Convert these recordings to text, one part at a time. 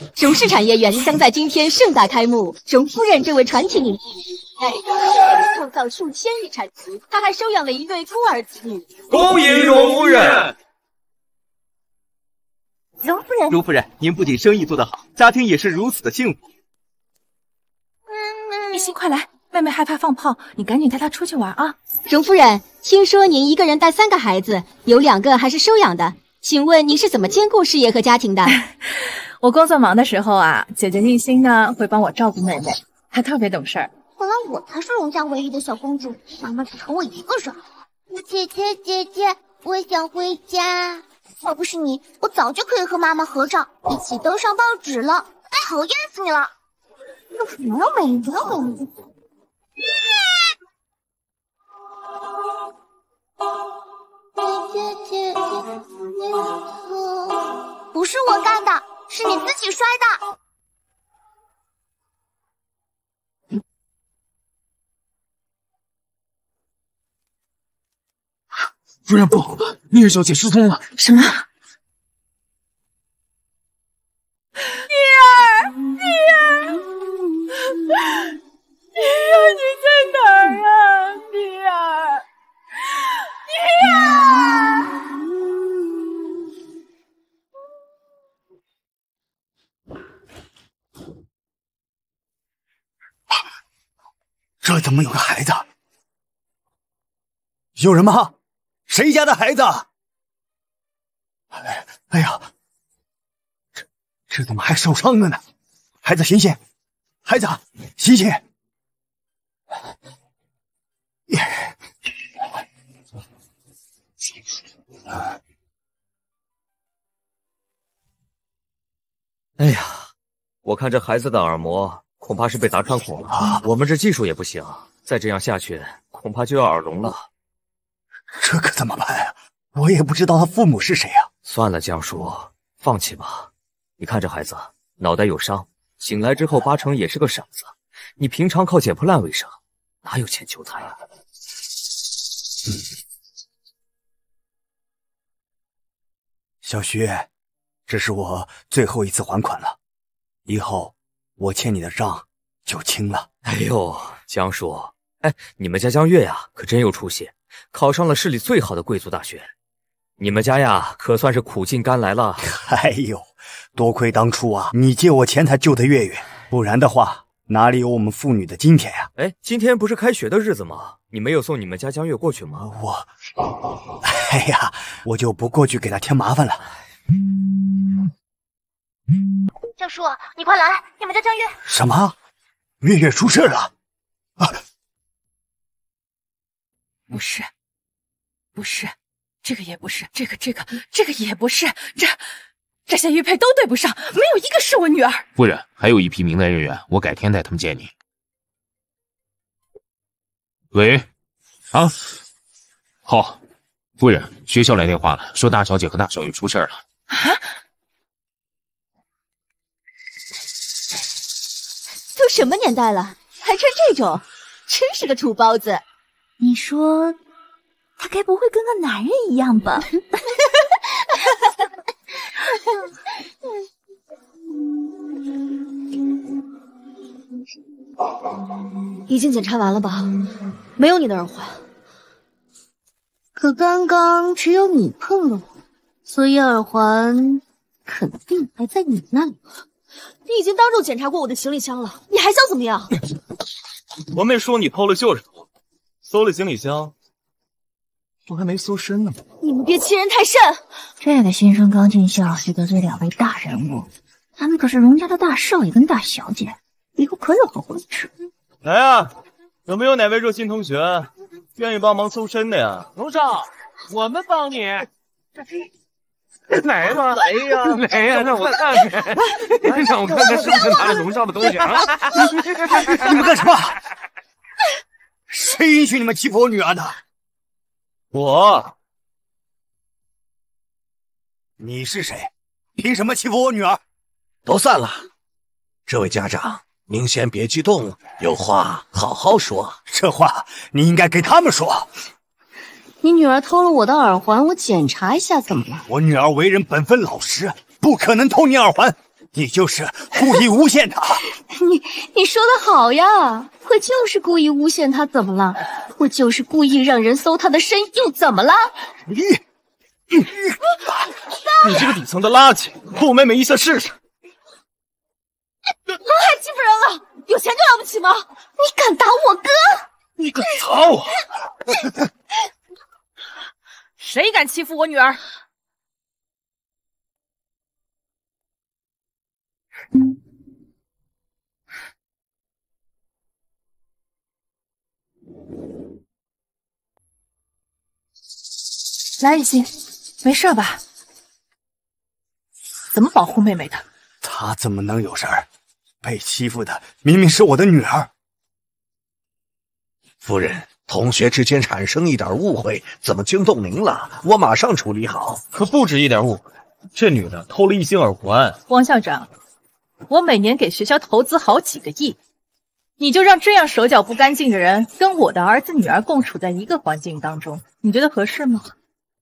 荣氏产业园将在今天盛大开幕。荣夫人这位传奇女帝，创造数千亿产值，她还收养了一对孤儿子女。 恭迎荣夫人！ 荣夫人，您不仅生意做得好，家庭也是如此的幸福。 一心，快来！妹妹害怕放炮，你赶紧带她出去玩啊！ 荣夫人，听说您一个人带3个孩子，有2个还是收养的，请问您是怎么兼顾事业和家庭的？ 我工作忙的时候啊，姐姐一心呢会帮我照顾妹妹，她特别懂事儿。 看来我才是荣家唯一的小公主，妈妈只疼我一个人。姐姐，我想回家。要不是你，我早就可以和妈妈合照，一起登上报纸了。讨厌死你了！就是没有美丽。姐，不是我干的，是你自己摔的。 夫人不好了，蜜儿小姐失踪了。 什么？蜜儿，你在哪儿啊？蜜儿。 这怎么有个孩子？有人吗？谁家的孩子？哎呀，这怎么还受伤了呢？孩子醒醒！孩子醒醒！ 哎呀，我看这孩子的耳膜恐怕是被砸穿孔了，我们这技术也不行，再这样下去恐怕就要耳聋了。 这可怎么办呀？我也不知道他父母是谁呀。 算了，江叔，放弃吧。你看这孩子脑袋有伤，醒来之后8成也是个傻子。你平常靠捡破烂为生，哪有钱救他呀？ 小徐，这是我最后一次还款了，以后我欠你的账就清了。 哎呦，江叔，你们家江月呀，可真有出息，考上了市里最好的贵族大学。你们家呀，可算是苦尽甘来了。 哎呦，多亏当初啊，你借我钱才救的月月，不然的话，哪里有我们父女的今天呀？ 今天不是开学的日子吗？你没有送你们家江月过去吗？ 哎呀，我就不过去给他添麻烦了。 江叔，你快来，你们家江月。 什么？月月出事了？ 不是，这个也不是，这个也不是，这些玉佩都对不上，没有一个是我女儿。 夫人，还有一批名单人员，我改天带他们见你。喂，好，夫人，学校来电话了，说大小姐和大小雨出事了。 啊？ 都什么年代了，还穿这种，真是个土包子。 你说他该不会跟个男人一样吧？ 已经检查完了吧？没有你的耳环。 可刚刚只有你碰了我，所以耳环肯定还在你那里。 你已经当众检查过我的行李箱了，你还想怎么样？ 我没说你偷了就是偷，搜了行李箱，我还没搜身呢。 你们别欺人太甚！ 这个新生刚进校就得罪2位大人物，他们可是荣家的大少爷跟大小姐，以后可有好货吃。 来啊，有没有哪位热心同学愿意帮忙搜身的呀？ 龙少，我们帮你。来吧，来呀，让我看看，让我看看是不是拿了龙少的东西啊！ 你们干什么？谁允许你们欺负我女儿的？ 我。 你是谁？凭什么欺负我女儿？ 都散了。这位家长，您先别激动，有话好好说。 这话你应该给他们说。 你女儿偷了我的耳环，我检查一下怎么了？ 我女儿为人本分老实，不可能偷你耳环。 你就是故意诬陷他。 你说的好呀，我就是故意诬陷他，怎么了？我就是故意让人搜他的身，又怎么了？ 你这个底层的垃圾，泼我妹妹一下试试！ 还欺负人了？有钱就了不起吗？你敢打我哥？ 你敢打我？ 谁敢欺负我女儿？来，一心，没事吧？怎么保护妹妹的？ 她怎么能有事儿？被欺负的明明是我的女儿。 夫人，同学之间产生一点误会，怎么惊动您了？我马上处理好。 可不止一点误会，这女的偷了一星耳环。 王校长，我每年给学校投资好几个亿，你就让这样手脚不干净的人跟我的儿子女儿共处在一个环境当中，你觉得合适吗？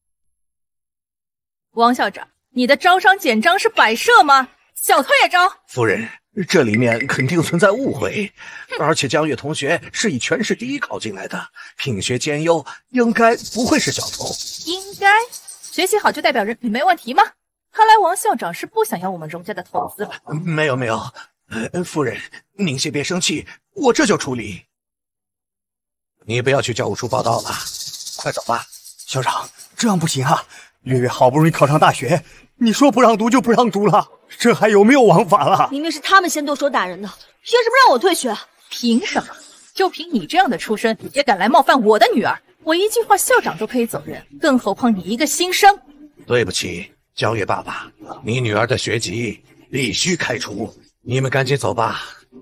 王校长，你的招商简章是摆设吗？小偷也招？ 夫人，这里面肯定存在误会，而且江月同学是以全市第一考进来的，品学兼优，应该不会是小偷。 应该学习好就代表人品没问题吗？看来王校长是不想要我们荣家的投资了。 没有，夫人，您先别生气，我这就处理。你不要去教务处报到了，快走吧。 校长，这样不行啊！月月好不容易考上大学，你说不让读就不让读了，这还有没有王法了？ 明明是他们先动手打人的，凭什么让我退学？ 凭什么？就凭你这样的出身，也敢来冒犯我的女儿？我一句话，校长都可以走人，更何况你一个新生？ 对不起，江月爸爸，你女儿的学籍必须开除，你们赶紧走吧。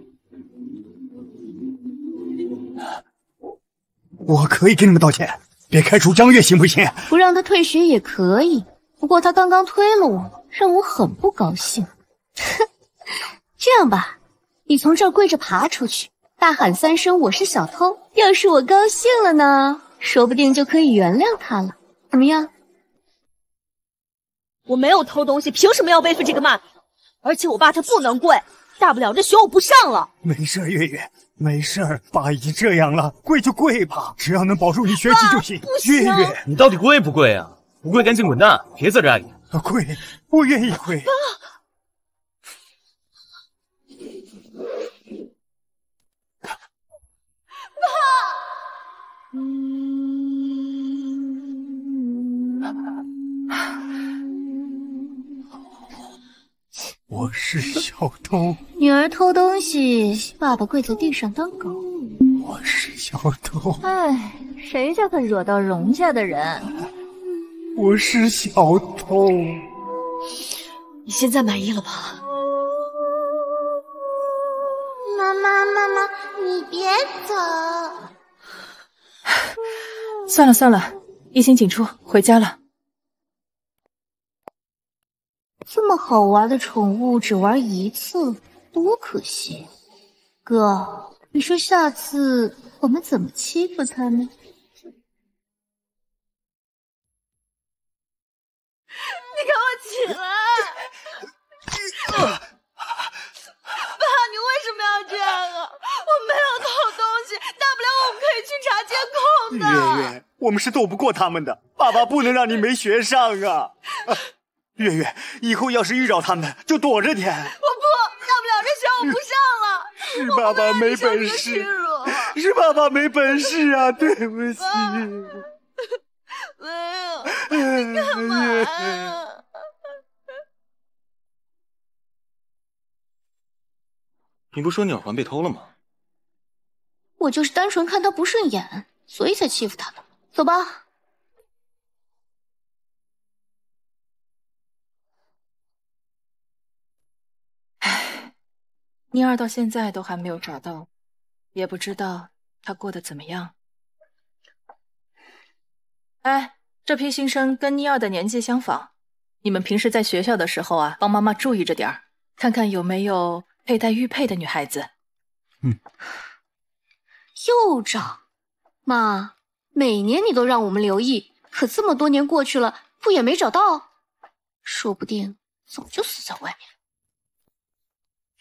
我可以给你们道歉，别开除江月行不行？ 不让他退学也可以，不过他刚刚推了我，让我很不高兴。哼，这样吧，你从这儿跪着爬出去，大喊3声我是小偷，要是我高兴了呢，说不定就可以原谅他了，怎么样？我没有偷东西，凭什么要背负这个骂名？而且我爸他不能跪，大不了这学我不上了。 没事，月月，没事，爸已经这样了，跪就跪吧，只要能保住你学习就行。月月， 你到底跪不跪啊？不跪赶紧滚蛋，别在这碍眼。 跪，我愿意跪。我是小偷， 女儿偷东西，爸爸跪在地上当狗。 我是小偷， 哎，谁家可惹到荣家的人？ 我是小偷。 你现在满意了吧？ 妈妈，你别走。 算了，一心请出，回家了。 这么好玩的宠物只玩一次，多可惜！哥，你说下次我们怎么欺负它呢？你给我起来！爸，你为什么要这样啊？我没有偷东西，大不了我们可以去查监控的。 月月，我们是斗不过他们的，爸爸不能让你没学上啊！月月，以后要是遇着他们，就躲着点。 我不，大不了这学我不上了。 是爸爸没本事，是爸爸没本事啊！对不起。 没有，你干嘛呀？ 你不说你耳环被偷了吗？ 我就是单纯看他不顺眼，所以才欺负他的。走吧。 妮儿到现在都还没有找到，也不知道她过得怎么样。哎，这批新生跟妮儿的年纪相仿，你们平时在学校的时候啊，帮妈妈注意着点儿，看看有没有佩戴玉佩的女孩子。 又找妈，每年你都让我们留意，可这么多年过去了，不也没找到？说不定早就死在外面。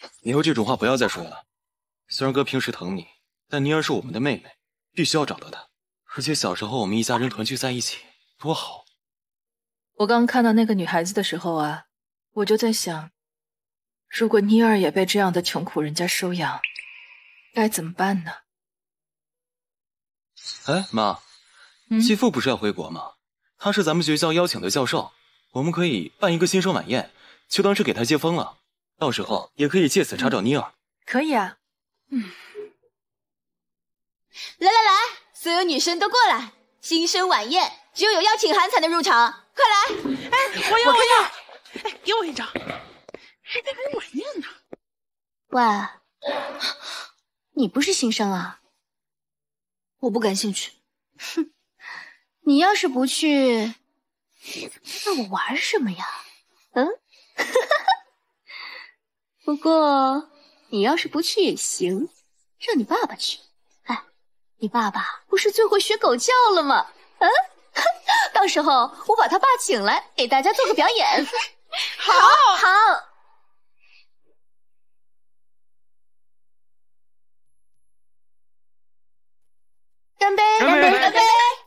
以后这种话不要再说了。虽然哥平时疼你，但妮儿是我们的妹妹，必须要找到她。而且小时候我们一家人团聚在一起，多好。 我刚看到那个女孩子的时候啊，我就在想，如果妮儿也被这样的穷苦人家收养，该怎么办呢？ 哎，妈，继父不是要回国吗？他是咱们学校邀请的教授，我们可以办一个新生晚宴，就当是给他接风了。到时候也可以借此查找妮儿。 可以啊。 来来来，所有女生都过来！新生晚宴只有邀请函才能入场，快来！ 哎，我要！哎，给我一张。还在跟晚宴呢。 喂，你不是新生啊？ 我不感兴趣。 哼，你要是不去，那我玩什么呀？不过你要是不去也行，让你爸爸去。哎，你爸爸不是最会学狗叫了吗？到时候我把他爸请来，给大家做个表演。 好， 好。干杯！干杯！干杯！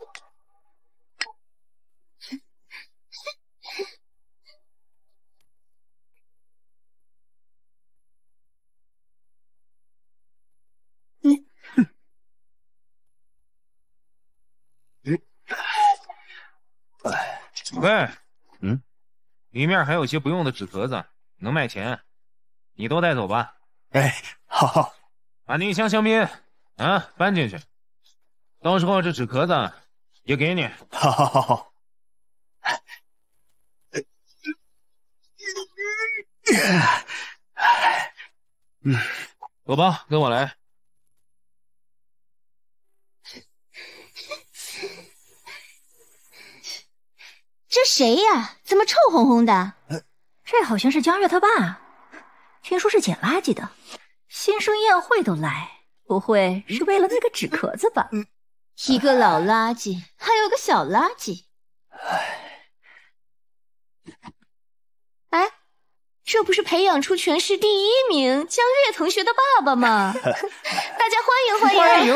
喂，里面还有些不用的纸壳子，能卖钱，你都带走吧。 哎，好， 把那一箱香槟搬进去，到时候这纸壳子也给你。 好。 走吧，跟我来。 这谁呀？怎么臭烘烘的？ 这好像是江月他爸，听说是捡垃圾的。新生宴会都来，不会是为了那个纸壳子吧？ 一个老垃圾，还有个小垃圾。 哎，这不是培养出全市第1名江月同学的爸爸吗？大家欢迎欢迎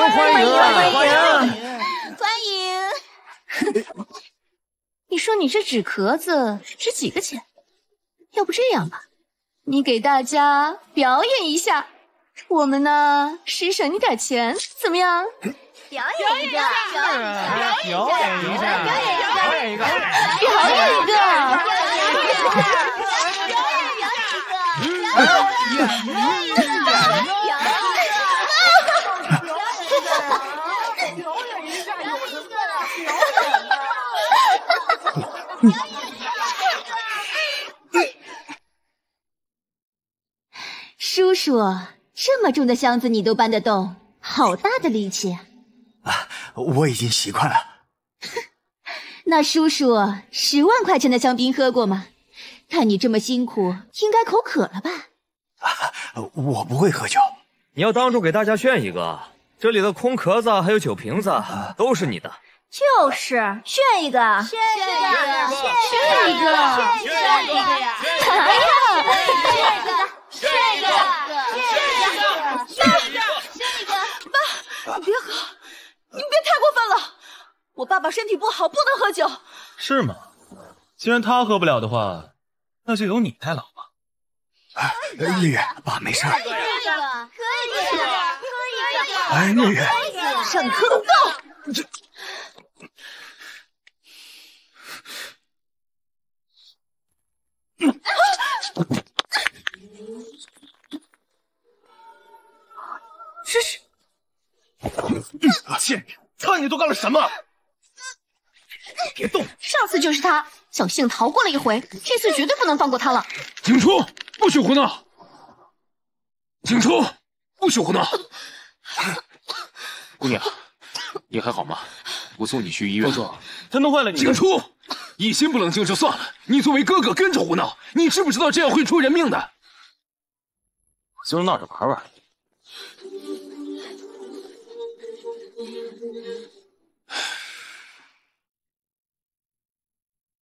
欢迎！ 你说你这纸壳子值几个钱？要不这样吧，你给大家表演一下，我们呢施省你点钱，怎么样？ 表演一个，表演一个， 表演一下，表演一个， 表演一个， 叔叔，这么重的箱子你都搬得动，好大的力气啊！我已经习惯了。 那叔叔，10万块钱的香槟喝过吗？看你这么辛苦，应该口渴了吧？ 我不会喝酒。 你要当众给大家炫一个，这里的空壳子还有酒瓶子都是你的。 就是炫一个， 炫一个， 炫一个， 炫一个呀！ 哎呀， 炫一个， 爸，你别喝，你们别太过分了。我爸爸身体不好，不能喝酒。 是吗？既然他喝不了的话，那就由你代劳吧。 月月，爸没事。 喝一个， 哎，月月， 上课都够。 这是贱人，看你都干了什么！别动！ 上次就是他，侥幸逃过了一回，这次绝对不能放过他了。 请出，不许胡闹！请出，不许胡闹！姑娘，你还好吗？我送你去医院。 伯祖，他弄坏了你。 请出！一心不冷静就算了，你作为哥哥跟着胡闹，你知不知道这样会出人命的？ 我就是闹着玩玩。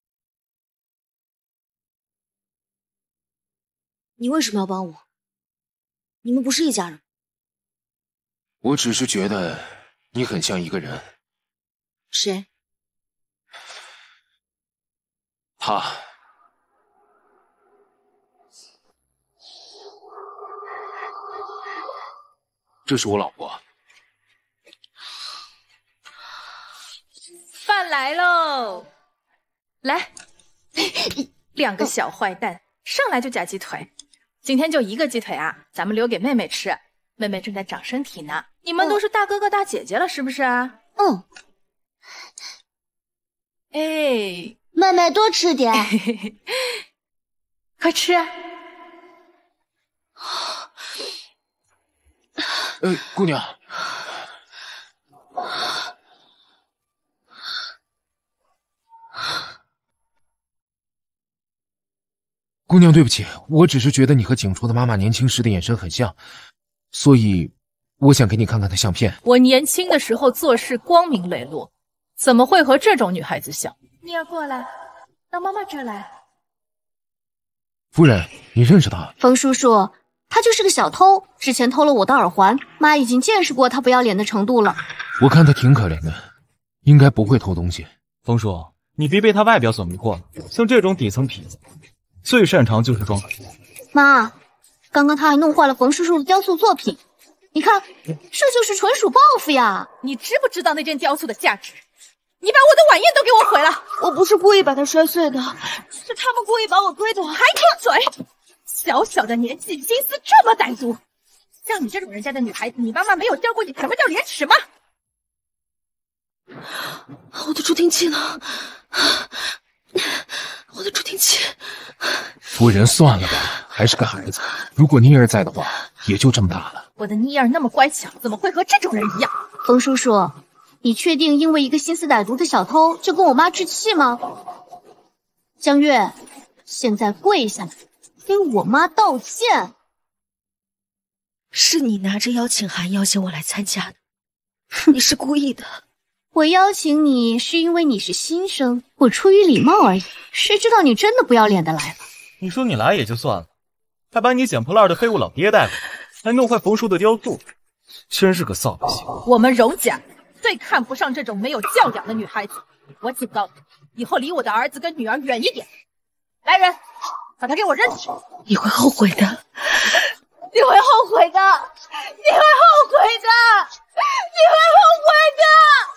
你为什么要帮我？ 你们不是一家人。 我只是觉得你很像一个人。 谁？ 他。这是我老婆。 饭来喽！来，两个小坏蛋，上来就夹鸡腿。今天就一个鸡腿啊，咱们留给妹妹吃。妹妹正在长身体呢，你们都是大哥哥大姐姐了，是不是啊？ 嗯。 哎， 妹妹多吃点， 快吃啊！ 姑娘。姑娘，对不起，我只是觉得你和景初的妈妈年轻时的眼神很像，所以我想给你看看她相片。 我年轻的时候做事光明磊落，怎么会和这种女孩子像？妮儿过来，到妈妈这来。 夫人，你认识他？ 冯叔叔，他就是个小偷，之前偷了我的耳环，妈已经见识过他不要脸的程度了。 我看他挺可怜的，应该不会偷东西。 冯叔，你别被他外表所迷惑了，像这种底层痞子，最擅长就是装可怜。 妈，刚刚他还弄坏了冯叔叔的雕塑作品，你看，这就是纯属报复呀！ 你知不知道那件雕塑的价值？你把我的晚宴都给我毁了！ 我不是故意把它摔碎的，是他们故意把我推倒。 还闭嘴！小小的年纪，心思这么歹毒，像你这种人家的女孩子，你妈妈没有教过你什么叫廉耻吗？ 我的助听器呢？我的助听器。 夫人，算了吧，还是个孩子。如果妮儿在的话，也就这么大了。 我的妮儿那么乖巧，怎么会和这种人一样？ 冯叔叔，你确定因为一个心思歹毒的小偷就跟我妈置气吗？江月，现在跪下来，给我妈道歉。 是你拿着邀请函要挟我来参加的，你是故意的。 我邀请你是因为你是新生，我出于礼貌而已。谁知道你真的不要脸的来了？ 你说你来也就算了，还把你捡破烂的废物老爹带过来，还弄坏冯叔的雕塑，真是个扫把星。 我们荣家最看不上这种没有教养的女孩子。我警告你，以后离我的儿子跟女儿远一点。来人，把他给我扔下去！ 你会后悔的，你会后悔的，你会后悔的，你会后悔的。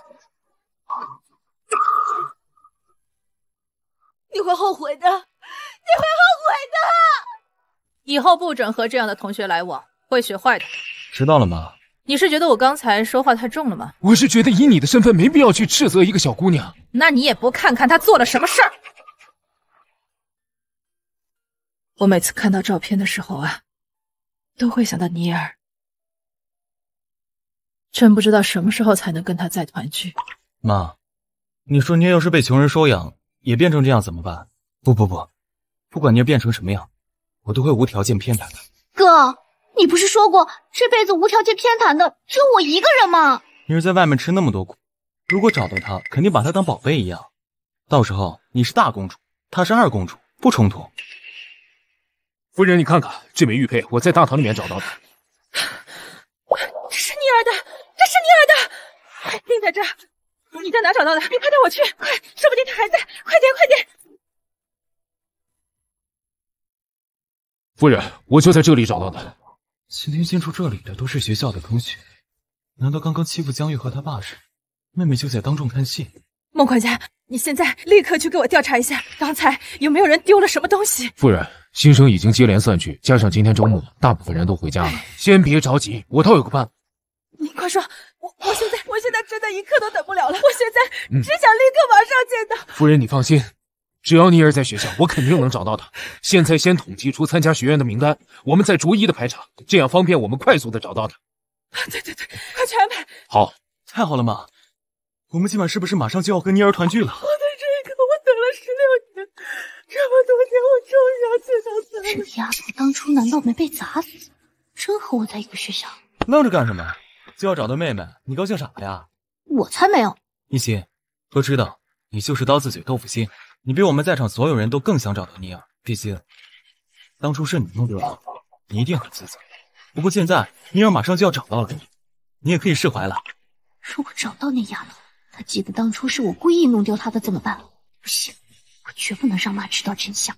你会后悔的，你会后悔的！ 以后不准和这样的同学来往，会学坏的。 知道了吗？ 你是觉得我刚才说话太重了吗？ 我是觉得以你的身份，没必要去斥责一个小姑娘。 那你也不看看她做了什么事儿？我每次看到照片的时候啊，都会想到妮儿。真不知道什么时候才能跟她再团聚。 妈，你说你要是被穷人收养，也变成这样怎么办？不管你要变成什么样，我都会无条件偏袒的。 哥，你不是说过这辈子无条件偏袒的只有我一个人吗？ 你是在外面吃那么多苦，如果找到他，肯定把他当宝贝一样。到时候你是大公主，她是二公主，不冲突。 夫人，你看看这枚玉佩，我在大堂里面找到的。 这是妮儿的，这是妮儿的，定在这儿。你在哪找到的？你快带我去，快，说不定他还在，快点，快点！ 夫人，我就在这里找到的。 今天进出这里的都是学校的同学，难道刚刚欺负江玉和他爸时，妹妹就在当众看戏？ 孟管家，你现在立刻去给我调查一下，刚才有没有人丢了什么东西？ 夫人，新生已经接连散去，加上今天周末，大部分人都回家了。先别着急，我倒有个办法。 你快说，我现在真的一刻都等不了了，我现在只想立刻马上见到。 夫人，你放心，只要妮儿在学校，我肯定能找到她。现在先统计出参加学院的名单，我们再逐一的排查，这样方便我们快速的找到她。 对，快去安排。 好， 太好了妈，我们今晚是不是马上就要和妮儿团聚了？ 我的这个，我等了16年，这么多年，我终于要见到她了。 这丫头当初难道没被砸死？真和我在一个学校？ 愣着干什么？就要找到妹妹，你高兴啥呀？ 我才没有。 一心，都知道你就是刀子嘴豆腐心，你比我们在场所有人都更想找到妮儿。毕竟当初是你弄丢了，你一定很自责。 不过现在妮儿马上就要找到了，你也可以释怀了。 如果找到那丫头，她记得当初是我故意弄丢她的怎么办？不行，我绝不能让妈知道真相。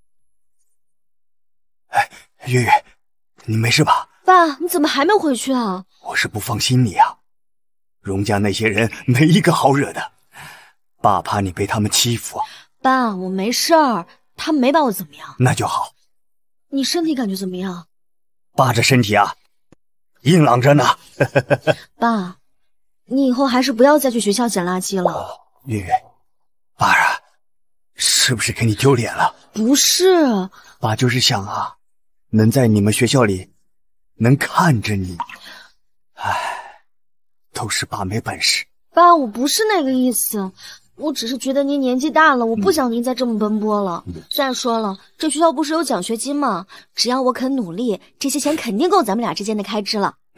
哎，月月，你没事吧？ 爸，你怎么还没回去啊？ 我是不放心你啊，荣家那些人没一个好惹的，爸怕你被他们欺负。 爸，我没事儿，他们没把我怎么样。 那就好。 你身体感觉怎么样？ 爸这身体啊，硬朗着呢。 爸，你以后还是不要再去学校捡垃圾了。 月月，爸啊，是不是给你丢脸了？ 不是， 爸就是想啊，能在你们学校里能看着你。唉，都是爸没本事。 爸，我不是那个意思，我只是觉得您年纪大了，我不想您再这么奔波了。再说了，这学校不是有奖学金吗？只要我肯努力，这些钱肯定够咱们俩之间的开支了。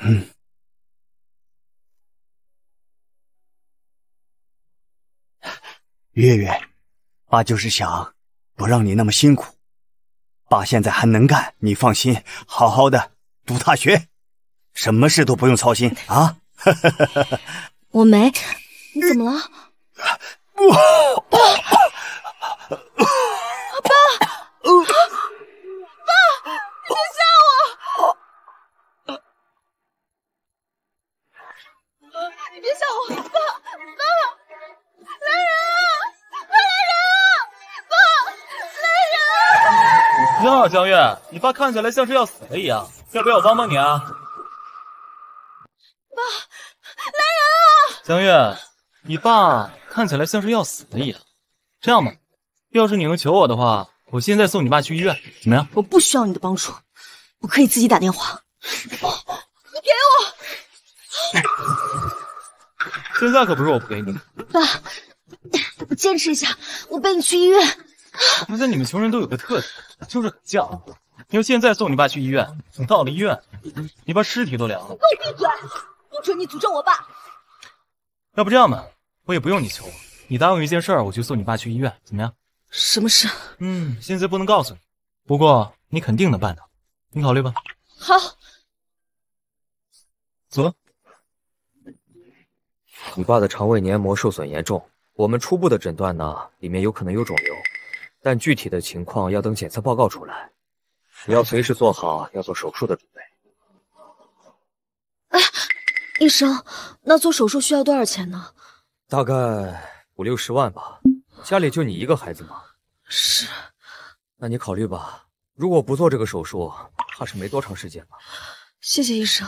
月月，爸就是想不让你那么辛苦。爸现在还能干，你放心，好好的读大学，什么事都不用操心啊。 我没，你怎么了？爸，你别吓我！你别吓我！爸，来人啊！ 你好，江月，你爸看起来像是要死了一样，要不要我帮帮你啊？ 爸，来人啊！ 江月，你爸看起来像是要死了一样。这样吧，要是你能求我的话，我现在送你爸去医院，怎么样？ 我不需要你的帮助，我可以自己打电话。你给我！ 现在可不是我不给你。 爸，我坚持一下，我背你去医院。 我觉得你们穷人都有个特点，就是很犟。要现在送你爸去医院，等到了医院，你爸尸体都凉了。 给我闭嘴！不准你诅咒我爸！ 要不这样吧，我也不用你求我，你答应我一件事儿，我就送你爸去医院，怎么样？ 什么事？ 现在不能告诉你，不过你肯定能办到，你考虑吧。 好， 走了。 你爸的肠胃黏膜受损严重，我们初步的诊断呢，里面有可能有肿瘤，但具体的情况要等检测报告出来。你要随时做好要做手术的准备。 哎，医生，那做手术需要多少钱呢？ 大概50-60万吧。家里就你一个孩子吗？ 是。 那你考虑吧，如果不做这个手术，怕是没多长时间吧。 谢谢医生。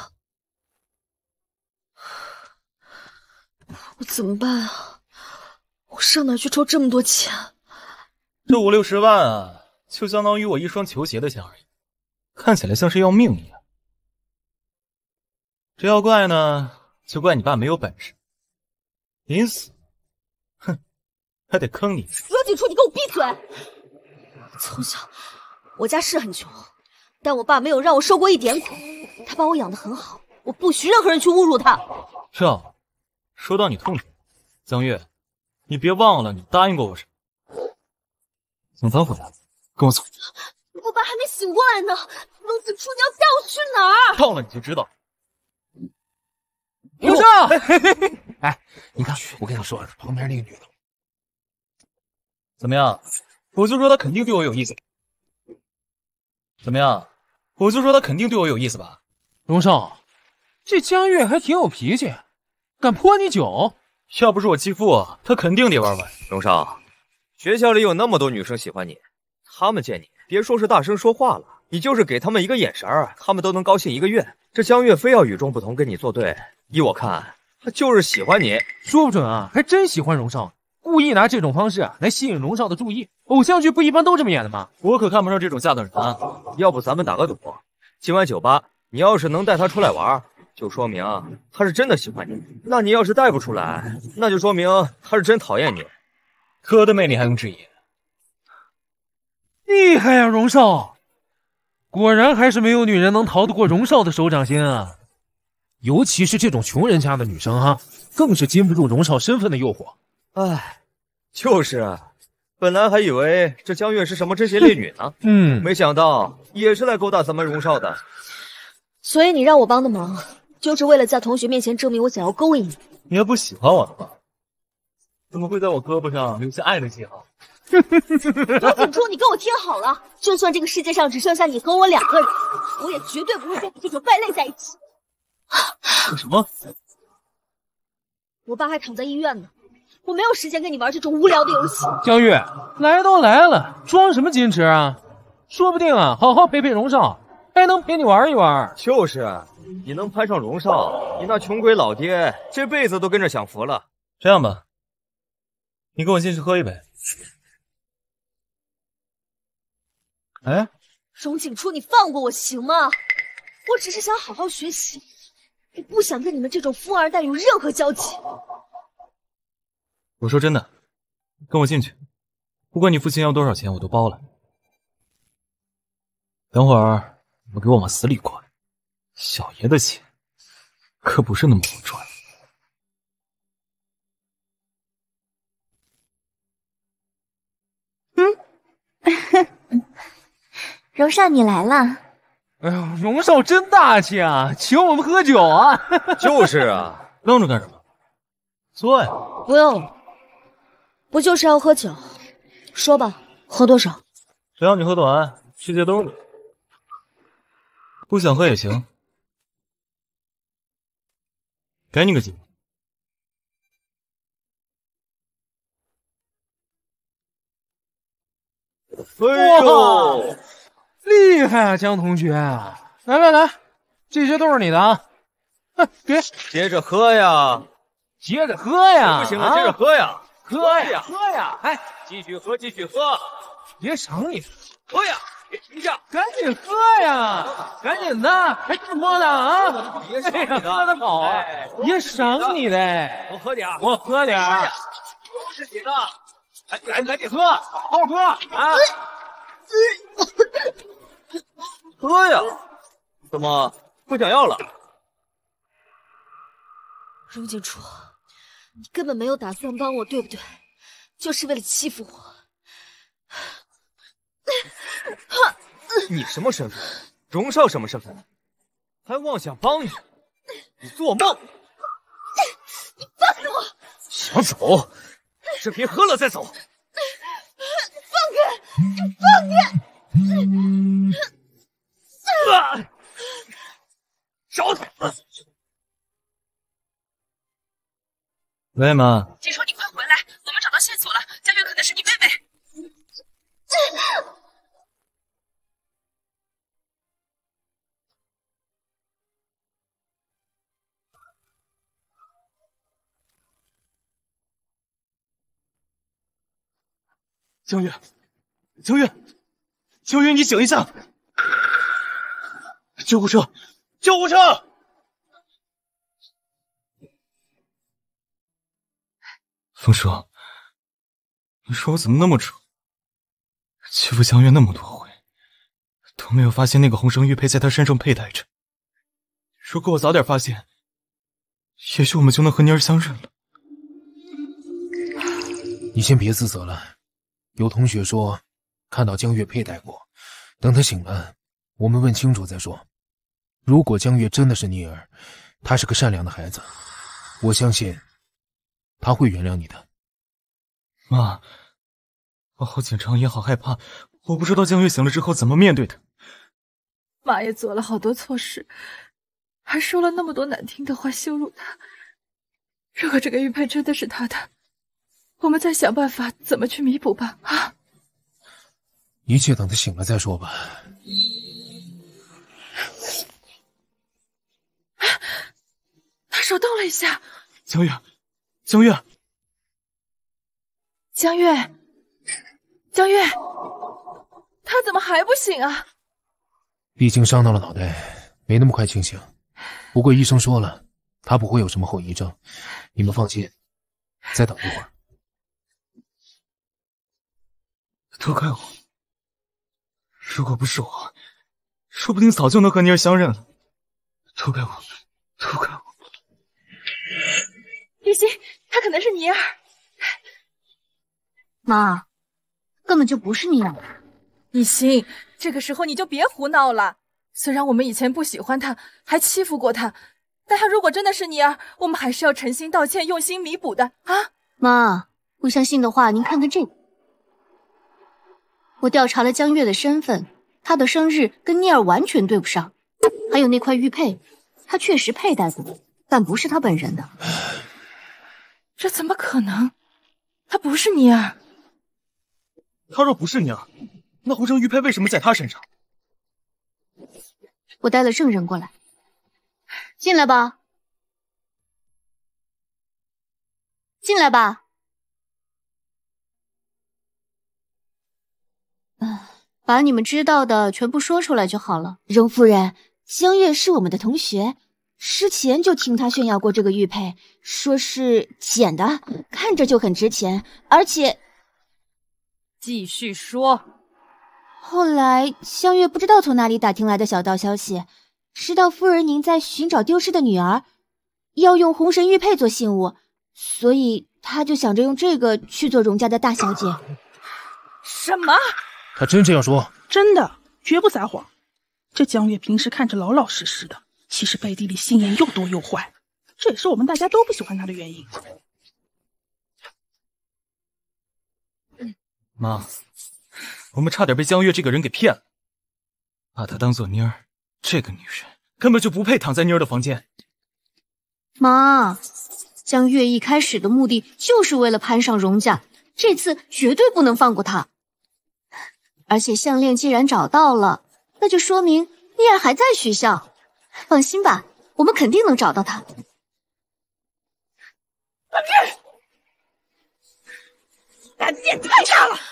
我怎么办啊？我上哪去筹这么多钱？ 这50-60万啊，就相当于我一双球鞋的钱而已，看起来像是要命一样。这要怪呢，就怪你爸没有本事，临死，哼，还得坑你。 罗景初，你给我闭嘴！从小，我家是很穷，但我爸没有让我受过一点苦，他把我养得很好，我不许任何人去侮辱他。 哟，说到你痛处，江月，你别忘了你答应过我什么。等咱回来，跟我走。 我爸还没醒过来呢，罗景初，你要带我去哪儿？ 到了你就知道。 刘少，哎，你看，我跟你说，旁边那个女的怎么样？我就说她肯定对我有意思。怎么样？我就说她肯定对我有意思吧。 荣少，这江月还挺有脾气，敢泼你酒。 要不是我继父，他肯定得玩完。 荣少，学校里有那么多女生喜欢你，她们见你，别说是大声说话了，你就是给她们一个眼神儿，她们都能高兴1个月。这江月非要与众不同跟你作对，依我看，她就是喜欢你。 说不准啊，还真喜欢荣少，故意拿这种方式来吸引荣少的注意。偶像剧不一般都这么演的吗？ 我可看不上这种下等人啊！ 要不咱们打个赌，今晚酒吧，你要是能带她出来玩，就说明她是真的喜欢你；那你要是带不出来，那就说明她是真讨厌你。 哥的魅力还用质疑？ 厉害呀，荣少！果然还是没有女人能逃得过荣少的手掌心啊！尤其是这种穷人家的女生哈，更是禁不住荣少身份的诱惑。 哎，就是啊，本来还以为这江月是什么贞洁烈女呢，没想到也是来勾搭咱们荣少的。 所以你让我帮的忙，就是为了在同学面前证明我想要勾引你。 你要不喜欢我的话，怎么会在我胳膊上留下爱的记号？ 罗景初，你给我听好了，就算这个世界上只剩下你和我2个人，我也绝对不会跟你这种败类在一起。 为什么？ 我爸还躺在医院呢，我没有时间跟你玩这种无聊的游戏。 江月，来都来了，装什么矜持啊？说不定啊，好好陪陪荣少，还能陪你玩一玩。 就是，你能攀上荣少，你那穷鬼老爹这辈子都跟着享福了。 这样吧，你跟我进去喝一杯。哎， 荣景初，你放过我行吗？我只是想好好学习，我不想跟你们这种富二代有任何交集。 我说真的，跟我进去，不管你父亲要多少钱，我都包了。等会儿你们给我往死里灌，小爷的钱可不是那么好赚。 荣少，你来了。 哎呦，荣少真大气啊，请我们喝酒啊！ 就是啊， 愣着干什么？坐呀！ 不用，不就是要喝酒？说吧，喝多少？ 只要你喝得完，世界都是你。不想喝也行，给你个机会。 哎呦，厉害啊，江同学！来来来，这些都是你的啊！给， 接着喝呀， 接着喝呀！ 不行了，接着喝呀， 喝呀，喝呀！哎， 继续喝，继续喝， 别赏你， 喝呀！别停下， 赶紧喝呀！赶紧的，还这么喝呢啊！ 别赏你的， 喝得好啊！别赏你的， 多喝点， 多喝点。 都是你的， 赶紧喝，好好喝啊！ 喝呀！怎么不想要了？ 荣景初，你根本没有打算帮我，对不对？就是为了欺负我。 你什么身份？荣少什么身份？还妄想帮你？你做梦！ 你放开我！ 想走，这别喝了再走。 放开！你放开！ 找死！ 妹们， 金叔，你快回来，我们找到线索了，佳悦可能是你妹妹。 江月，江月，江月，你醒一下！救护车，救护车！风叔，你说我怎么那么蠢，欺负江月那么多回，都没有发现那个红绳玉佩在他身上佩戴着。如果我早点发现，也许我们就能和妮儿相认了。 你先别自责了。有同学说看到江月佩戴过，等他醒了，我们问清楚再说。如果江月真的是妮儿，她是个善良的孩子，我相信她会原谅你的。 妈，我好紧张也好害怕，我不知道江月醒了之后怎么面对他。 妈也做了好多错事，还说了那么多难听的话羞辱他。如果这个玉佩真的是他的，我们再想办法怎么去弥补吧。啊！ 一切等他醒了再说吧。 他手动了一下。 江月，江月， 江月，江月，他怎么还不醒啊？ 毕竟伤到了脑袋，没那么快清醒。不过医生说了，他不会有什么后遗症，你们放心，再等一会儿。 都怪我，如果不是我，说不定早就能和妮儿相认了。都怪我，都怪我。 一心，她可能是妮儿。 妈，根本就不是妮儿。 一心，这个时候你就别胡闹了。 虽然我们以前不喜欢他，还欺负过他，但他如果真的是你儿，我们还是要诚心道歉，用心弥补的啊！ 妈，不相信的话，您看看这个。我调查了江月的身份，她的生日跟聂儿完全对不上。还有那块玉佩，她确实佩戴过，但不是她本人的。 这怎么可能？她不是你儿。 她若不是你儿，那红绳玉佩为什么在她身上？ 我带了证人过来，进来吧，进来吧。把你们知道的全部说出来就好了。 荣夫人，江月是我们的同学，之前就听她炫耀过这个玉佩，说是捡的，看着就很值钱，而且…… 继续说。 后来江月不知道从哪里打听来的小道消息，知道夫人您在寻找丢失的女儿，要用红绳玉佩做信物，所以她就想着用这个去做荣家的大小姐。 什么？ 他真这样说？ 真的，绝不撒谎。这江月平时看着老老实实的，其实背地里心眼又多又坏，这也是我们大家都不喜欢他的原因。 妈，我们差点被江月这个人给骗了，把她当做妮儿，这个女人根本就不配躺在妮儿的房间。 妈，江月一开始的目的就是为了攀上荣家，这次绝对不能放过她。而且项链既然找到了，那就说明妮儿还在学校。放心吧，我们肯定能找到她。 胆子也太大了！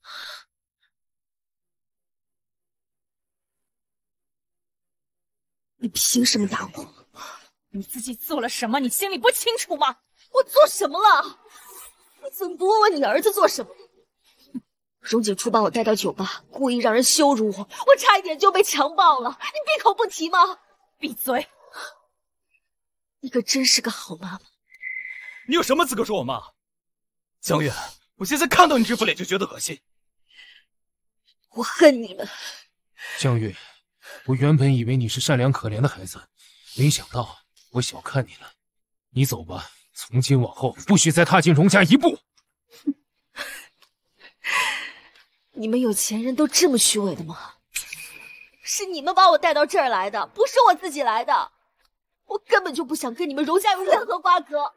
你凭什么打我？ 你自己做了什么？你心里不清楚吗？ 我做什么了？你怎么不问问你儿子做什么？荣景初把我带到酒吧，故意让人羞辱我，我差一点就被强暴了，你闭口不提吗？ 闭嘴！ 你可真是个好妈妈。 你有什么资格说我妈？江月，我现在看到你这副脸就觉得恶心。 我恨你们。 江月，我原本以为你是善良可怜的孩子，没想到我小看你了。你走吧，从今往后不许再踏进荣家一步。 你们有钱人都这么虚伪的吗？是你们把我带到这儿来的，不是我自己来的。我根本就不想跟你们荣家有任何瓜葛。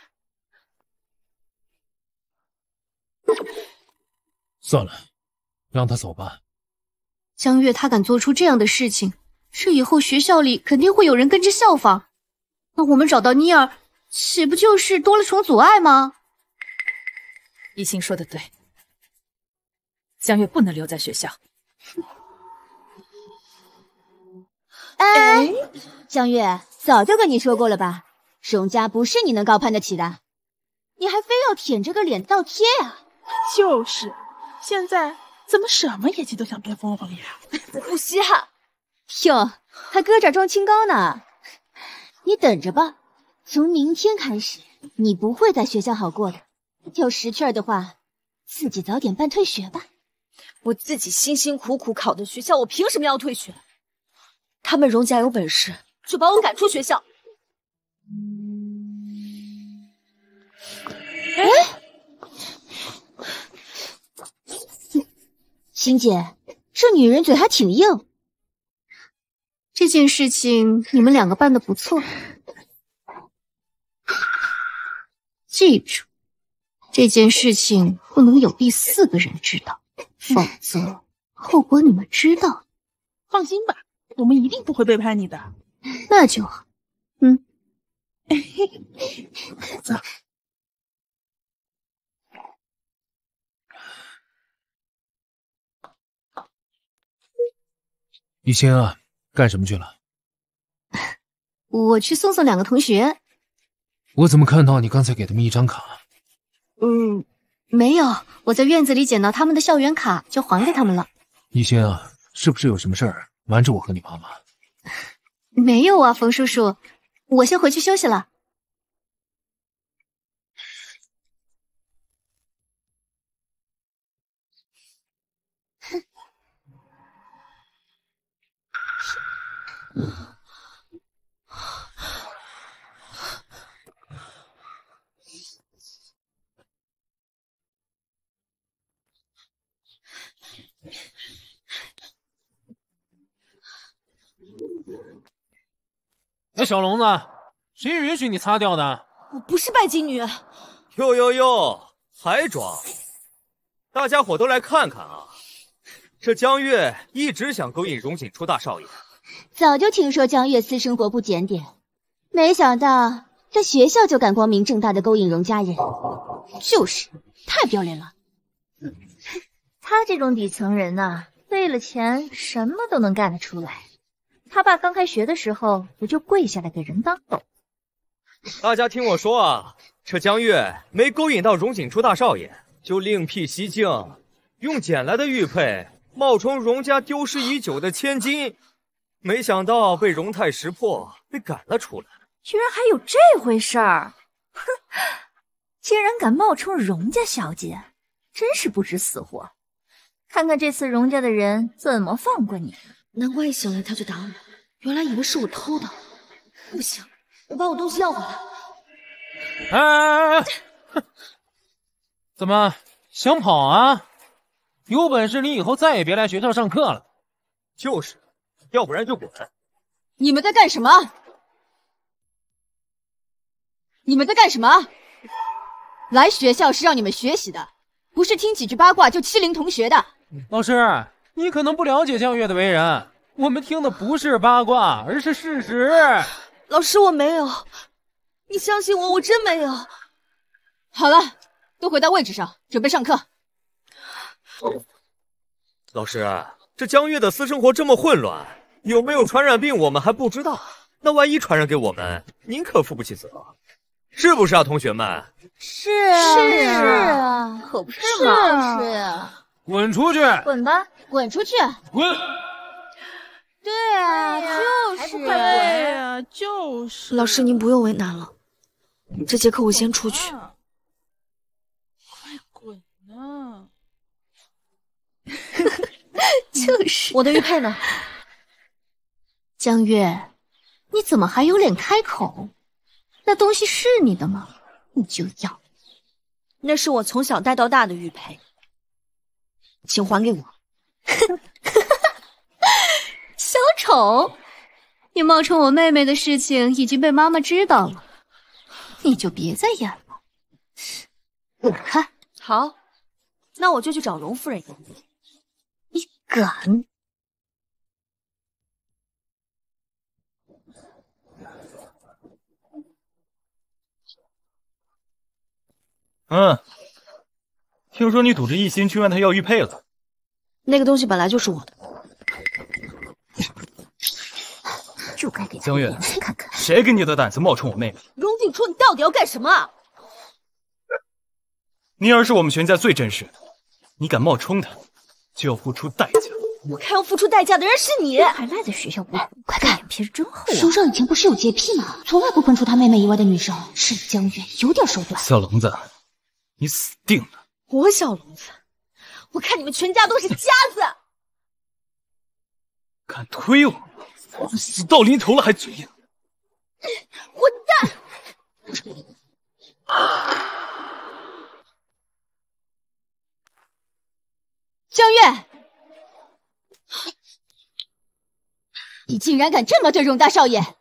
算了，让他走吧。 江月他敢做出这样的事情，这以后学校里肯定会有人跟着效仿。那我们找到妮儿，岂不就是多了重阻碍吗？ 一心说的对，江月不能留在学校。 哎，江月，早就跟你说过了吧，荣家不是你能高攀得起的，你还非要舔着个脸倒贴啊！ 就是，现在怎么什么业绩都想变凤凰呀？ 不稀罕。哟，还搁这儿装清高呢？你等着吧，从明天开始，你不会在学校好过的。有识趣儿的话，自己早点办退学吧。我自己辛辛苦苦考的学校，我凭什么要退学？他们荣家有本事，就把我赶出学校。哎，欣姐，这女人嘴还挺硬。 这件事情你们两个办得不错，记住，这件事情不能有第四个人知道，否则后果你们知道。 放心吧，我们一定不会背叛你的。 那就好。 走。 一心啊，干什么去了？ 我去送两个同学。 我怎么看到你刚才给他们一张卡？ 没有，我在院子里捡到他们的校园卡，就还给他们了。 一心啊，是不是有什么事儿瞒着我和你妈妈？ 没有啊，冯叔叔，我先回去休息了。 哎，小聋子，谁允许你擦掉的？ 我不是拜金女。 哟，还装？大家伙都来看看啊！这江月一直想勾引荣景初大少爷。 早就听说江月私生活不检点，没想到在学校就敢光明正大的勾引荣家人，就是太不要脸了。 他这种底层人呐，为了钱什么都能干得出来。他爸刚开学的时候不就跪下来给人当狗？ 大家听我说啊，这江月没勾引到荣景初大少爷，就另辟蹊径，用捡来的玉佩冒充荣家丢失已久的千金，没想到被荣泰识破，被赶了出来。 居然还有这回事儿！哼，竟然敢冒充荣家小姐，真是不知死活。看看这次荣家的人怎么放过你。 难怪一醒来他就打我，原来以为是我偷的。不行，我把我东西要回来。 哎，怎么想跑啊？有本事你以后再也别来学校上课了。 就是，要不然就滚。 你们在干什么？你们在干什么？来学校是让你们学习的，不是听几句八卦就欺凌同学的。 老师，你可能不了解江月的为人，我们听的不是八卦，而是事实。 老师，我没有，你相信我，我真没有。 好了，都回到位置上，准备上课。 老师，这江月的私生活这么混乱，有没有传染病我们还不知道，那万一传染给我们，您可负不起责，是不是啊，同学们？ 是啊， 是啊，可不是嘛。 是啊。 滚出去！ 滚吧， 滚出去！ 滚！ 对啊，就是对呀，就是。 老师，您不用为难了，这节课我先出去。 快滚啊！ 就是我的玉佩呢？ 江月，你怎么还有脸开口？那东西是你的吗？你就要。 那是我从小带到大的玉佩，请还给我。 小丑，你冒充我妹妹的事情已经被妈妈知道了，你就别再演了。我看好，那我就去找荣夫人演。 你敢？ 听说你赌着一心去问他要玉佩了。 那个东西本来就是我的。 就该给他江月脸色看看， 谁给你的胆子冒充我妹妹？ 荣景初，你到底要干什么？ 宁儿是我们全家最真实的，你敢冒充她，就要付出代价。 我看要付出代价的人是你， 还赖在学校不滚，快看脸皮是真厚啊！ 书上以前不是有洁癖吗？从来不分出他妹妹以外的女生。是江月有点手段。 小聋子，你死定了！ 我小聋子，我看你们全家都是瞎子！ 敢推我，死到临头了还嘴硬！ 混蛋！ 江月，你竟然敢这么对荣大少爷！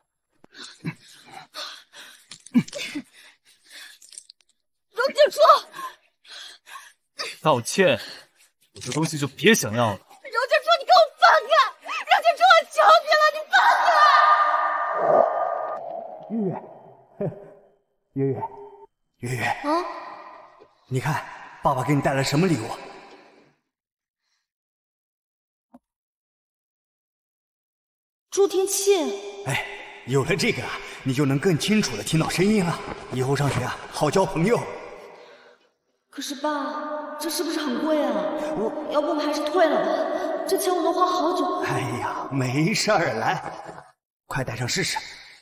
荣景初， 道歉，我这东西就别想要了。 荣景初，你给我放开！荣景初，我求你了，你放开！ 月月，你看爸爸给你带来什么礼物？ 助听器。 哎，有了这个，你就能更清楚的听到声音了。以后上学啊，好交朋友。 可是爸，这是不是很贵啊？要不我们还是退了吧，这钱我都花好久。 哎呀，没事儿，来，快戴上试试。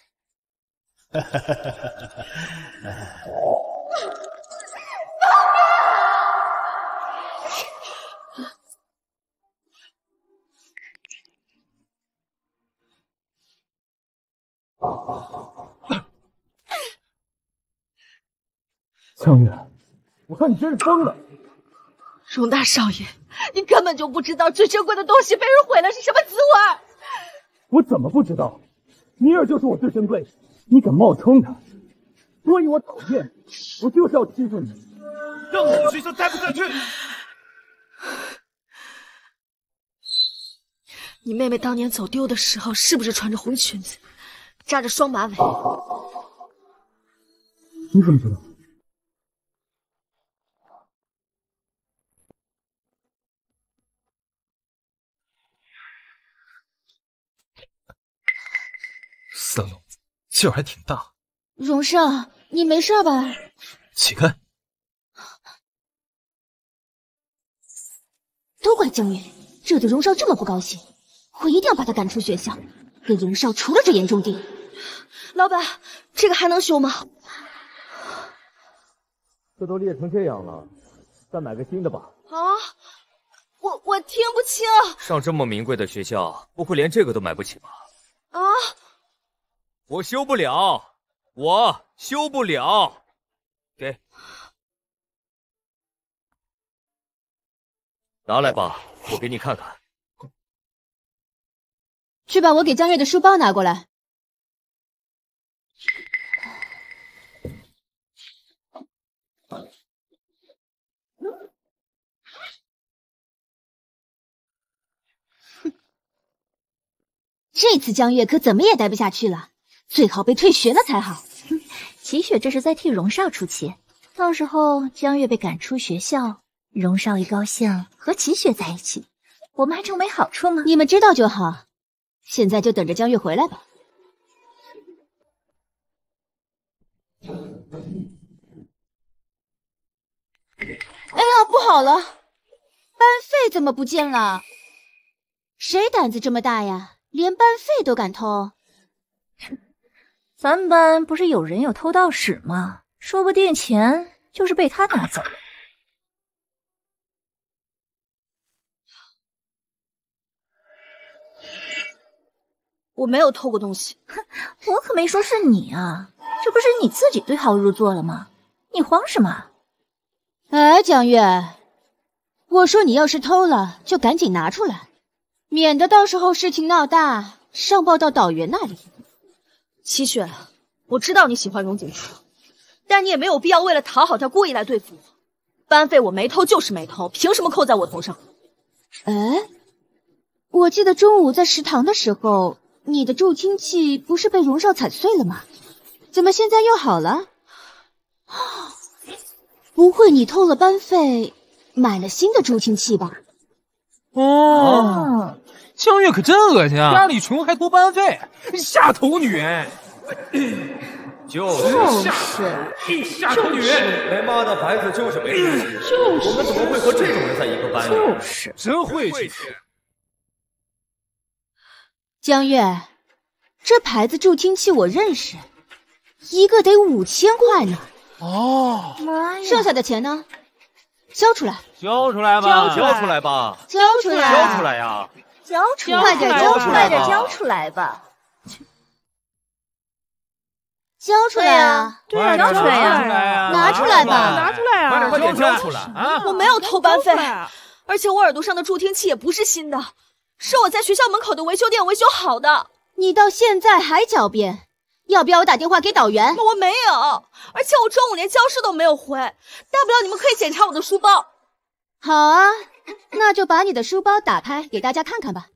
江月，我看你真是疯了！ 荣大少爷，你根本就不知道最珍贵的东西被人毁了是什么滋味。 我怎么不知道？尼尔就是我最珍贵的，你敢冒充他，所以我讨厌你，我就是要欺负你，让我们学校待不下去。 你妹妹当年走丢的时候，是不是穿着红裙子，扎着双马尾？ 你怎么知道？ 死聋子，劲儿还挺大。 荣少，你没事吧？ 起开！ 都怪江月，惹得荣少这么不高兴，我一定要把他赶出学校，给荣少除了这严重地。 老板，这个还能修吗？ 这都裂成这样了，再买个新的吧。 啊，我听不清。 上这么名贵的学校，不会连这个都买不起吧？ 啊！ 我修不了，我修不了。给，拿来吧，我给你看看。 去把我给江月的书包拿过来。这次江月可怎么也待不下去了，最好被退学了才好。 齐雪这是在替荣少出气，到时候江月被赶出学校，荣少一高兴和齐雪在一起，我们还成没好处吗？ 你们知道就好，现在就等着江月回来吧。哎呀，不好了，班费怎么不见了？谁胆子这么大呀？连班费都敢偷？ 咱们班不是有人有偷盗史吗？说不定钱就是被他拿走了。 我没有偷过东西。 哼，我可没说是你啊，这不是你自己对号入座了吗？你慌什么？ 哎，江月，我说你要是偷了，就赶紧拿出来，免得到时候事情闹大，上报到导员那里。 齐雪，我知道你喜欢荣景初，但你也没有必要为了讨好他故意来对付我。班费我没偷就是没偷，凭什么扣在我头上？ 哎，我记得中午在食堂的时候，你的助听器不是被荣少踩碎了吗？怎么现在又好了？不会你偷了班费，买了新的助听器吧？ 哦，江月可真恶心啊！家里穷还偷班费，下头女人。 就是下头女人， 没妈的孩子就是没出息。我们怎么会和这种人在一个班里？ 就是真晦气。 江月，这牌子助听器我认识，一个得5000块呢。 哦， 妈呀！ 剩下的钱呢？交出来！ 交出来吧！ 交出来吧！ 交出来！ 交出来呀！ 交出来！ 快点交出来！ 快点交出来吧！ 交出来啊！ 对啊，交出来呀！ 拿出来吧！ 拿出来啊！ 快点交出来啊！ 我没有偷班费，而且我耳朵上的助听器也不是新的，是我在学校门口的维修店维修好的。 你到现在还狡辩？要不要我打电话给导员？ 我没有，而且我中午连教室都没有回，大不了你们可以检查我的书包。 好啊，那就把你的书包打开给大家看看吧。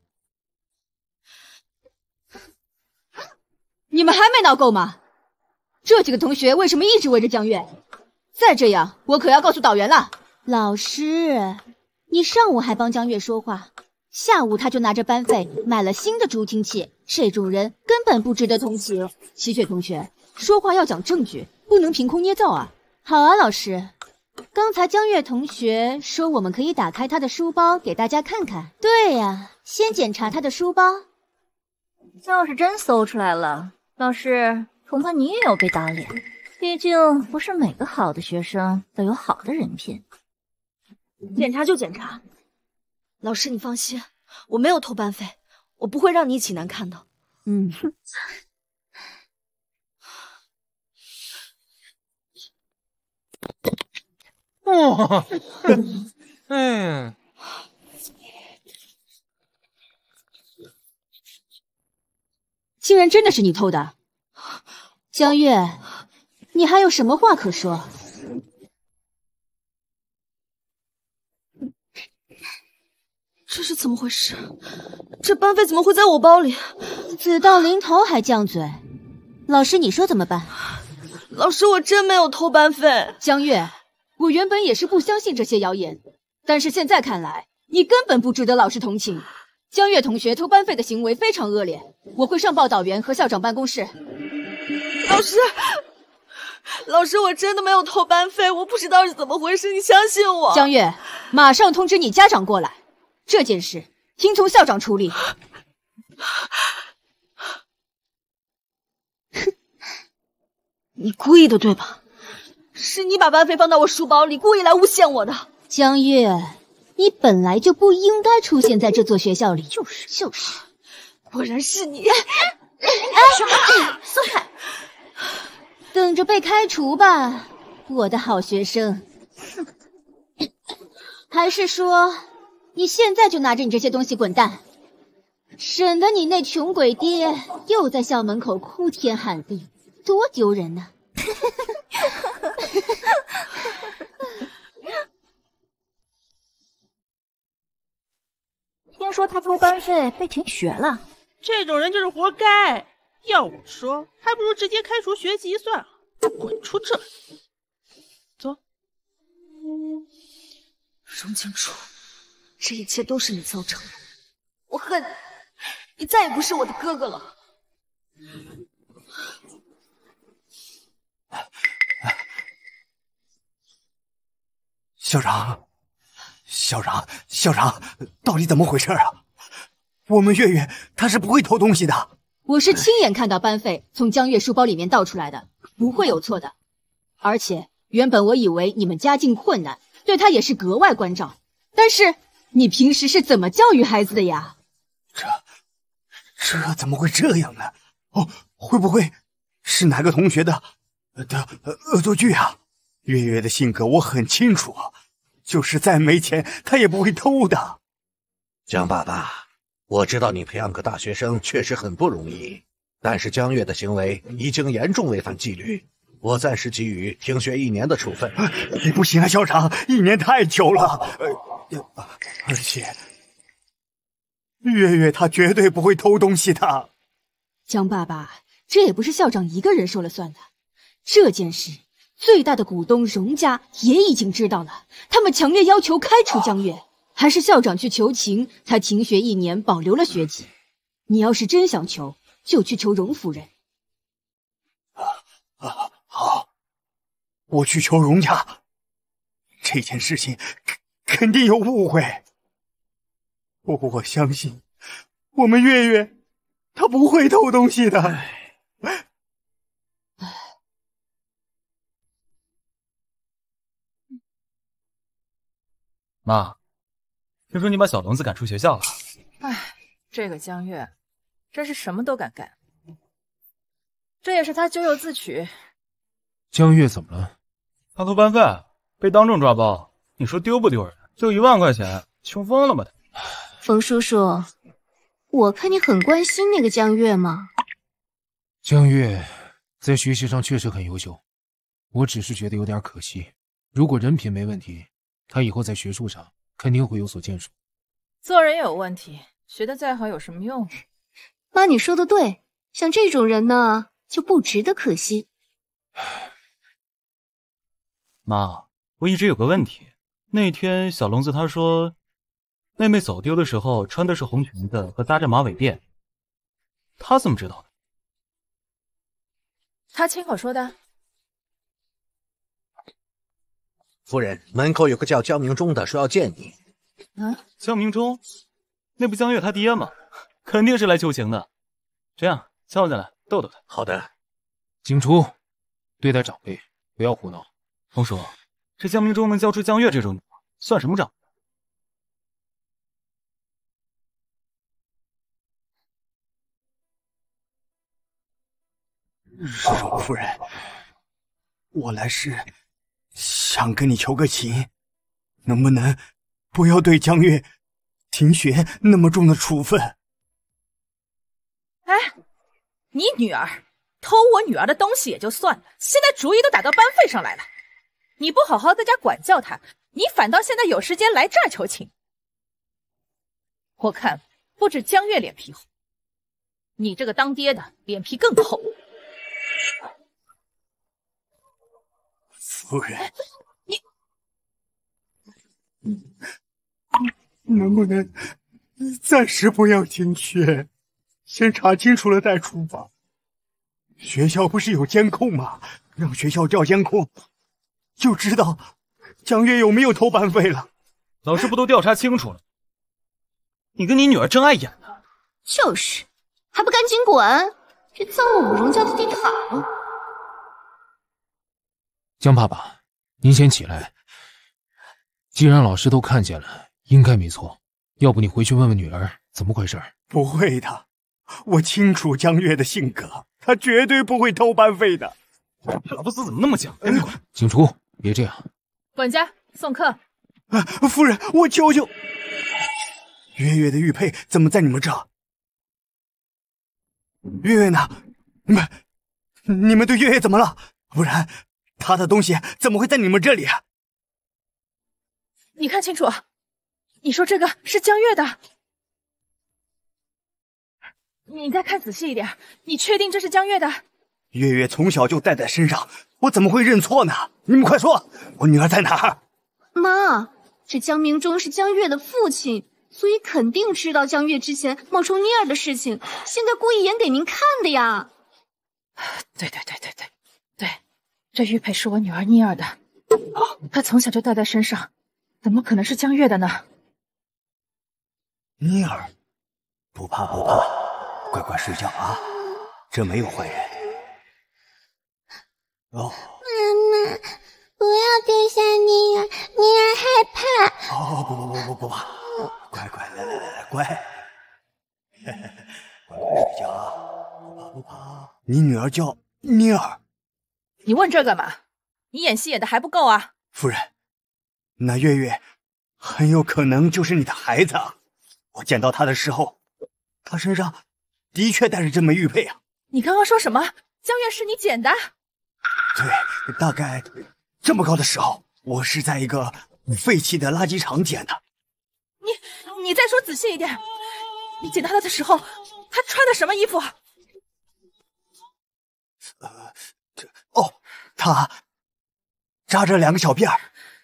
你们还没闹够吗？这几个同学为什么一直围着江月？再这样，我可要告诉导员了。老师，你上午还帮江月说话，下午他就拿着班费买了新的助听器，这种人根本不值得同情。齐雪同学，说话要讲证据，不能凭空捏造啊。好啊，老师。刚才江月同学说我们可以打开他的书包给大家看看。对呀，先检查他的书包。 要是真搜出来了，老师恐怕你也有被打脸。毕竟不是每个好的学生都有好的人品。 检查就检查，老师你放心，我没有偷班费，我不会让你一起难看的。 嗯。 哇，嗯， 竟然真的是你偷的。江月，你还有什么话可说？ 这是怎么回事？这班费怎么会在我包里？ 子到临头还犟嘴，老师你说怎么办？ 老师，我真没有偷班费。 江月，我原本也是不相信这些谣言，但是现在看来，你根本不值得老师同情。江月同学偷班费的行为非常恶劣，我会上报导员和校长办公室。 老师，我真的没有偷班费，我不知道是怎么回事，你相信我。 江月，马上通知你家长过来，这件事听从校长处理。 你故意的对吧？是你把班费放到我书包里，故意来诬陷我的。 江月，你本来就不应该出现在这座学校里。就是， 果然是你。 松开，等着被开除吧，我的好学生。还是说，你现在就拿着你这些东西滚蛋，省得你那穷鬼爹又在校门口哭天喊地，多丢人呐！ 听说他偷班费被停学了， 这种人就是活该。要我说，还不如直接开除学籍算了，滚出这里！走。 荣清楚，这一切都是你造成的，我恨你，你再也不是我的哥哥了。 校长，到底怎么回事啊？我们月月他是不会偷东西的。 我是亲眼看到班费从江月书包里面倒出来的，不会有错的。而且原本我以为你们家境困难，对他也是格外关照。但是你平时是怎么教育孩子的呀？ 这怎么会这样呢？哦，会不会是哪个同学的恶作剧啊？月月的性格我很清楚，就是再没钱他也不会偷的。 江爸爸，我知道你培养个大学生确实很不容易，但是江月的行为已经严重违反纪律，我暂时给予停学1年的处分。 不行啊，校长，1年太久了。而且月月他绝对不会偷东西的。 江爸爸，这也不是校长一个人说了算的。这件事最大的股东荣家也已经知道了，他们强烈要求开除江月，还是校长去求情才停学1年，保留了学籍。你要是真想求，就去求荣夫人。 好，我去求荣家。这件事情肯定有误会，我相信我们月月他不会偷东西的。 妈，听说你把小龙子赶出学校了。 唉，这个江月真是什么都敢干，这也是他咎由自取。 江月怎么了？ 他偷班费被当众抓包，你说丢不丢人？就1万块钱，穷疯了吧他？ 冯叔叔，我看你很关心那个江月嘛。 江月在学习上确实很优秀，我只是觉得有点可惜。如果人品没问题，他以后在学术上肯定会有所建树。 做人有问题，学得再好有什么用？ 妈，你说的对，像这种人呢，就不值得可惜。 妈，我一直有个问题，那天小龙子他说妹妹走丢的时候穿的是红裙子和扎着马尾辫，他怎么知道的？ 他亲口说的。 夫人，门口有个叫江明忠的，说要见你。 江明忠，那不江月他爹吗？肯定是来求情的。这样，叫进来逗逗他。 好的。 景初，对待长辈不要胡闹。 冯叔，这江明忠能教出江月这种女儿，算什么长辈？ 荣夫人，我来是想跟你求个情，能不能不要对江月停学那么重的处分？ 哎， 你女儿偷我女儿的东西也就算了，现在主意都打到班费上来了。你不好好在家管教她，你反倒现在有时间来这儿求情。我看不止江月脸皮厚，你这个当爹的脸皮更厚。 夫人， 你能不能暂时不要听学，先查清楚了再出发？学校不是有监控吗？让学校调监控，就知道江月有没有偷班费了。 老师不都调查清楚了？你跟你女儿真碍眼呢。 就是，还不赶紧滚！这脏了我们荣家的地毯了。 江爸爸，您先起来。既然老师都看见了，应该没错。要不你回去问问女儿怎么回事？ 不会的，我清楚江月的性格，她绝对不会偷班费的。 老不死怎么那么犟？赶紧滚！ 景初，别这样。 管家送客。 夫人，我求求。月月的玉佩怎么在你们这？月月呢？你们对月月怎么了？不然她的东西怎么会在你们这里？ 你看清楚，你说这个是江月的，你再看仔细一点，你确定这是江月的？ 月月从小就带在身上，我怎么会认错呢？你们快说，我女儿在哪儿？ 妈，这江明忠是江月的父亲，所以肯定知道江月之前冒充妮儿的事情，现在故意演给您看的呀。 对，这玉佩是我女儿妮儿的，她从小就带在身上，怎么可能是江月的呢？ 妮儿，不怕不怕，乖乖睡觉啊，这没有坏人。哦， 妈妈，不要丢下妮儿，妮儿害怕。 哦，不怕，乖乖，来，乖，乖睡觉啊，不怕。你女儿叫妮儿。 你问这干嘛？你演戏演的还不够啊？ 夫人，那月月很有可能就是你的孩子。我见到她的时候，她身上的确带着这枚玉佩啊。 你刚刚说什么？江月是你捡的？ 对，大概这么高的时候，我是在一个废弃的垃圾场捡的。 你再说仔细一点，你捡到她的时候，她穿的什么衣服？ 她扎着2个小辫儿，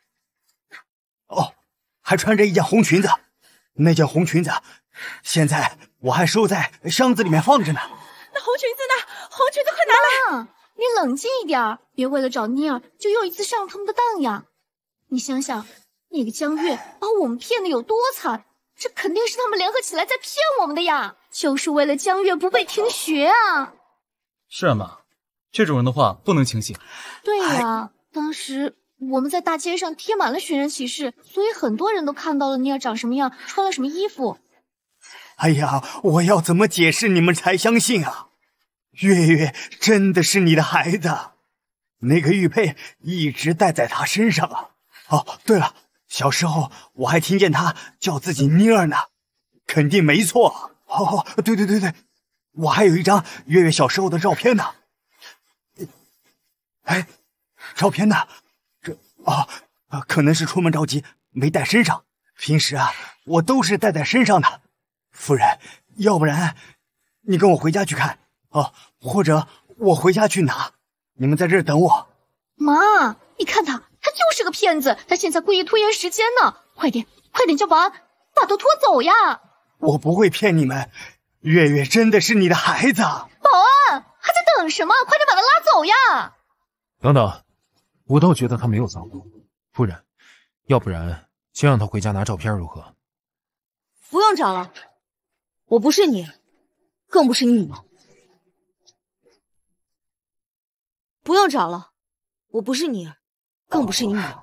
还穿着一件红裙子。那件红裙子现在我还收在箱子里面放着呢。 那红裙子呢？红裙子快拿来！ 你冷静一点，别为了找妮儿就又一次上他们的当呀。你想想，那个江月把我们骗的有多惨，这肯定是他们联合起来在骗我们的呀，就是为了江月不被停学啊。 是啊，妈，这种人的话不能轻信。 对呀，当时我们在大街上贴满了寻人启事，所以很多人都看到了妮儿长什么样，穿了什么衣服。 哎呀，我要怎么解释你们才相信啊？月月真的是你的孩子，那个玉佩一直戴在她身上啊。对了，小时候我还听见她叫自己妮儿呢，肯定没错。对，我还有一张月月小时候的照片呢。哎，照片呢？可能是出门着急没带身上，平时我都是带在身上的。夫人，要不然你跟我回家去看或者我回家去拿，你们在这儿等我。 妈，你看他就是个骗子，他现在故意拖延时间呢，快点叫保安把他拖走呀。 我不会骗你们，月月真的是你的孩子。 保安还在等什么？快点把他拉走呀。 等等，我倒觉得他没有脏过。夫人，要不然先让他回家拿照片如何？ 不用找了，我不是你，更不是你女儿。不用找了，我不是你儿，更不是你女儿。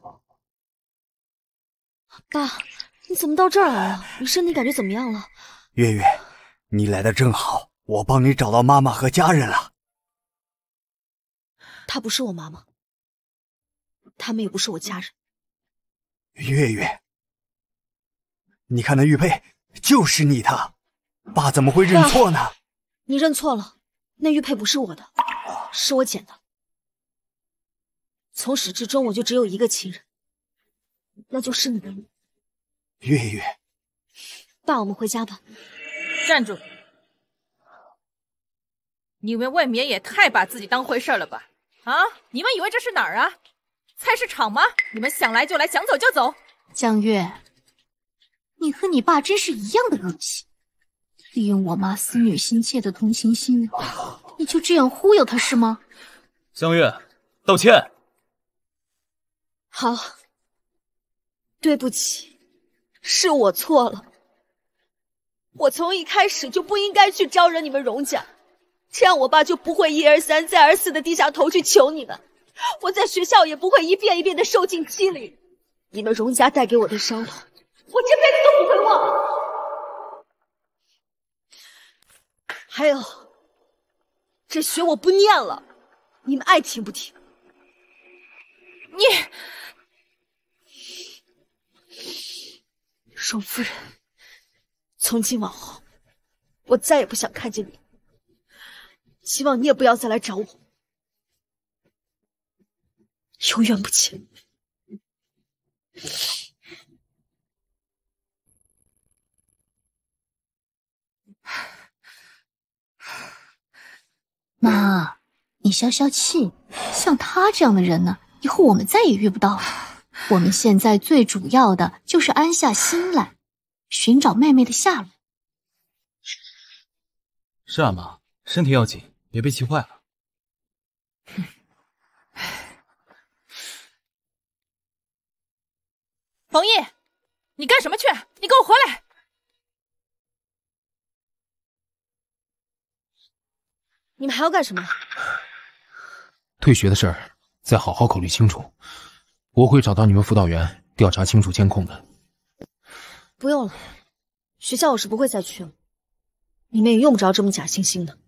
爸，你怎么到这儿来了？你身体感觉怎么样了？ 月月，你来的正好，我帮你找到妈妈和家人了。 她不是我妈妈，他们也不是我家人。 月月，你看那玉佩就是你的，爸怎么会认错呢？ 你认错了， 那玉佩不是我的，是我捡的。从始至终，我就只有一个亲人，那就是你。 月月， 爸，我们回家吧。 站住！你以为外面也太把自己当回事了吧？啊！你们以为这是哪儿啊？菜市场吗？你们想来就来，想走就走。 江月，你和你爸真是一样的恶心，利用我妈思女心切的同情心，你就这样忽悠她是吗？ 江月，道歉。 好，对不起，是我错了。我从一开始就不应该去招惹你们荣家，这样我爸就不会一而三再而四的低下头去求你们，我在学校也不会一遍一遍的受尽欺凌。你们荣家带给我的伤痛，我这辈子都不会忘。还有，这学我不念了，你们爱听不听。 你， 荣夫人，从今往后，我再也不想看见你，希望你也不要再来找我，永远不见。 妈，你消消气，像他这样的人呢，以后我们再也遇不到了。我们现在最主要的就是安下心来，寻找妹妹的下落。 是啊，妈，身体要紧，别被气坏了。 冯毅，你干什么去？你给我回来！ 你们还要干什么？ 退学的事儿，再好好考虑清楚。我会找到你们辅导员，调查清楚监控的。 不用了，学校我是不会再去了。你们也用不着这么假惺惺的。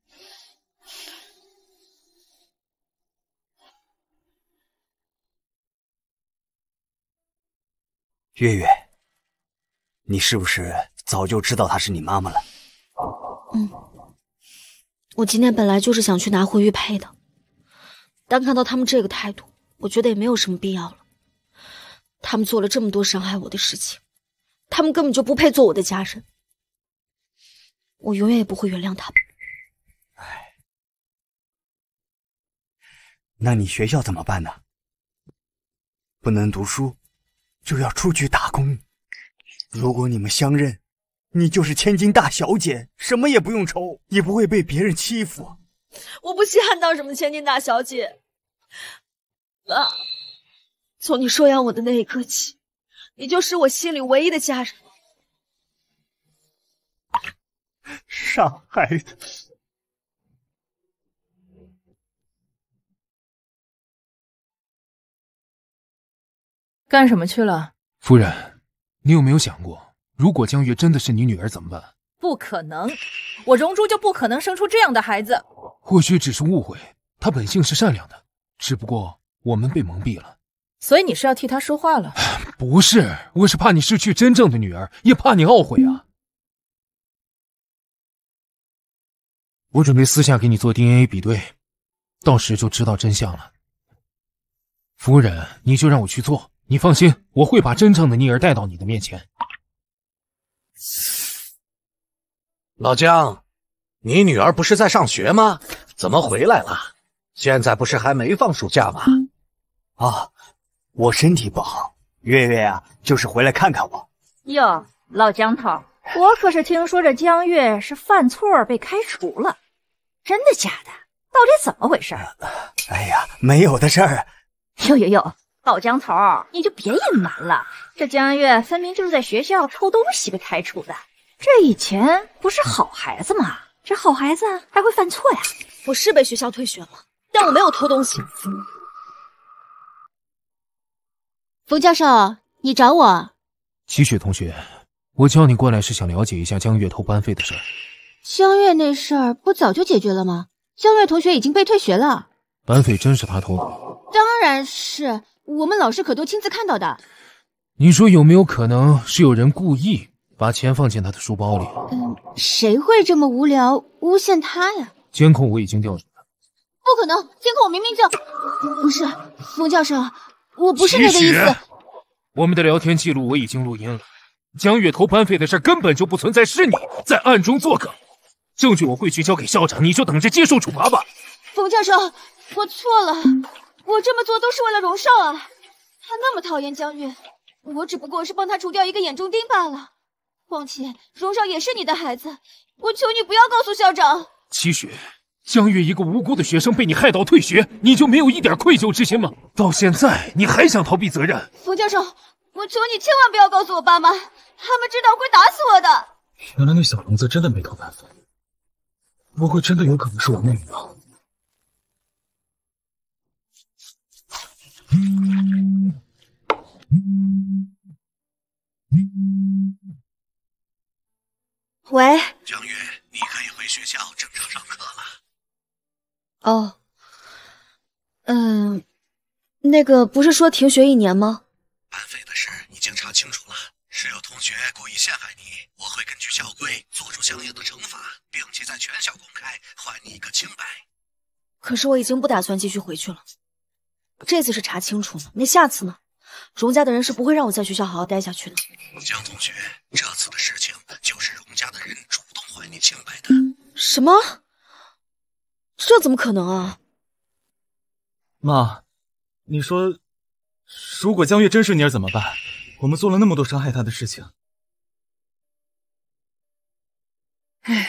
月月，你是不是早就知道她是你妈妈了？ 我今天本来就是想去拿回玉佩的，但看到他们这个态度，我觉得也没有什么必要了。他们做了这么多伤害我的事情，他们根本就不配做我的家人，我永远也不会原谅他们。 那你学校怎么办呢？不能读书，就要出去打工。如果你们相认，你就是千金大小姐，什么也不用愁，也不会被别人欺负。 我不稀罕当什么千金大小姐。爸，从你收养我的那一刻起，你就是我心里唯一的家人。 傻孩子。 干什么去了？ 夫人，你有没有想过，如果江月真的是你女儿怎么办？ 不可能，我荣珠就不可能生出这样的孩子。 或许只是误会，她本性是善良的，只不过我们被蒙蔽了。 所以你是要替她说话了？ 不是，我是怕你失去真正的女儿，也怕你懊悔啊。我准备私下给你做 DNA 比对，到时就知道真相了。夫人，你就让我去做，你放心，我会把真正的妮儿带到你的面前。 老姜，你女儿不是在上学吗？怎么回来了？现在不是还没放暑假吗？ 啊，我身体不好，月月啊，就是回来看看我。 哟，老姜头，我可是听说这江月是犯错被开除了，真的假的？到底怎么回事？ 哎呀，没有的事儿。 哟，老姜头，你就别隐瞒了。这江月分明就是在学校偷东西被开除的，这以前不是好孩子吗？这好孩子还会犯错呀？ 我是被学校退学了，但我没有偷东西。 冯教授，你找我？ 齐雪同学，我叫你过来是想了解一下江月偷班费的事儿。 江月那事儿不早就解决了吗？江月同学已经被退学了。 班费真是他偷的？ 当然是，我们老师可都亲自看到的。 你说有没有可能是有人故意把钱放进他的书包里？ 谁会这么无聊诬陷他呀？ 监控我已经调取了。 不可能，监控我明明就……不是，冯教授，我不是那个意思。 我们的聊天记录我已经录音了，江月偷班费的事根本就不存在，是你在暗中作梗。证据我会去交给校长，你就等着接受处罚吧。 冯教授，我错了，我这么做都是为了荣少啊。他那么讨厌江月，我只不过是帮他除掉一个眼中钉罢了。况且荣少也是你的孩子，我求你不要告诉校长。 齐雪，江月一个无辜的学生被你害到退学，你就没有一点愧疚之心吗？到现在你还想逃避责任？ 冯教授，我求你千万不要告诉我爸妈，他们知道会打死我的。 原来那小聋子真的没偷班费，不会真的有可能是我妹妹吧？ 喂， 江月，你可以回学校正常上课了。 哦，那个不是说停学1年吗？ 班费的事已经查清楚了，是有同学故意陷害你，我会根据校规做出相应的惩罚，并且在全校公开，还你一个清白。 可是我已经不打算继续回去了，这次是查清楚了，那下次呢？荣家的人是不会让我在学校好好待下去的。 江同学，这次的事情就是荣家的人主动还你清白的。 什么？这怎么可能啊？ 妈，你说，如果江月真是你儿怎么办？我们做了那么多伤害她的事情。 唉，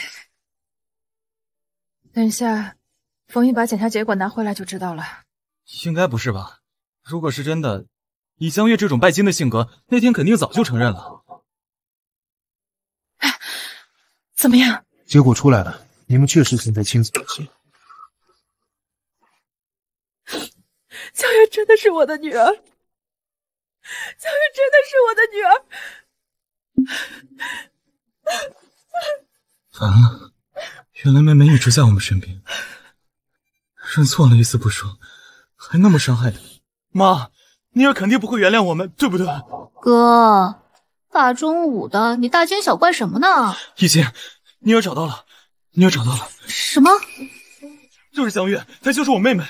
等一下，冯毅把检查结果拿回来就知道了。 应该不是吧？如果是真的，以江月这种拜金的性格，那天肯定早就承认了。 怎么样？ 结果出来了，你们确实存在亲子关系。 江月真的是我的女儿，江月真的是我的女儿。 完了，原来妹妹一直在我们身边，认错了一次不说，还那么伤害她。妈，妮儿肯定不会原谅我们，对不对？ 哥，大中午的，你大惊小怪什么呢？ 一心，妮儿找到了，妮儿找到了。 什么？ 就是江月，她就是我妹妹。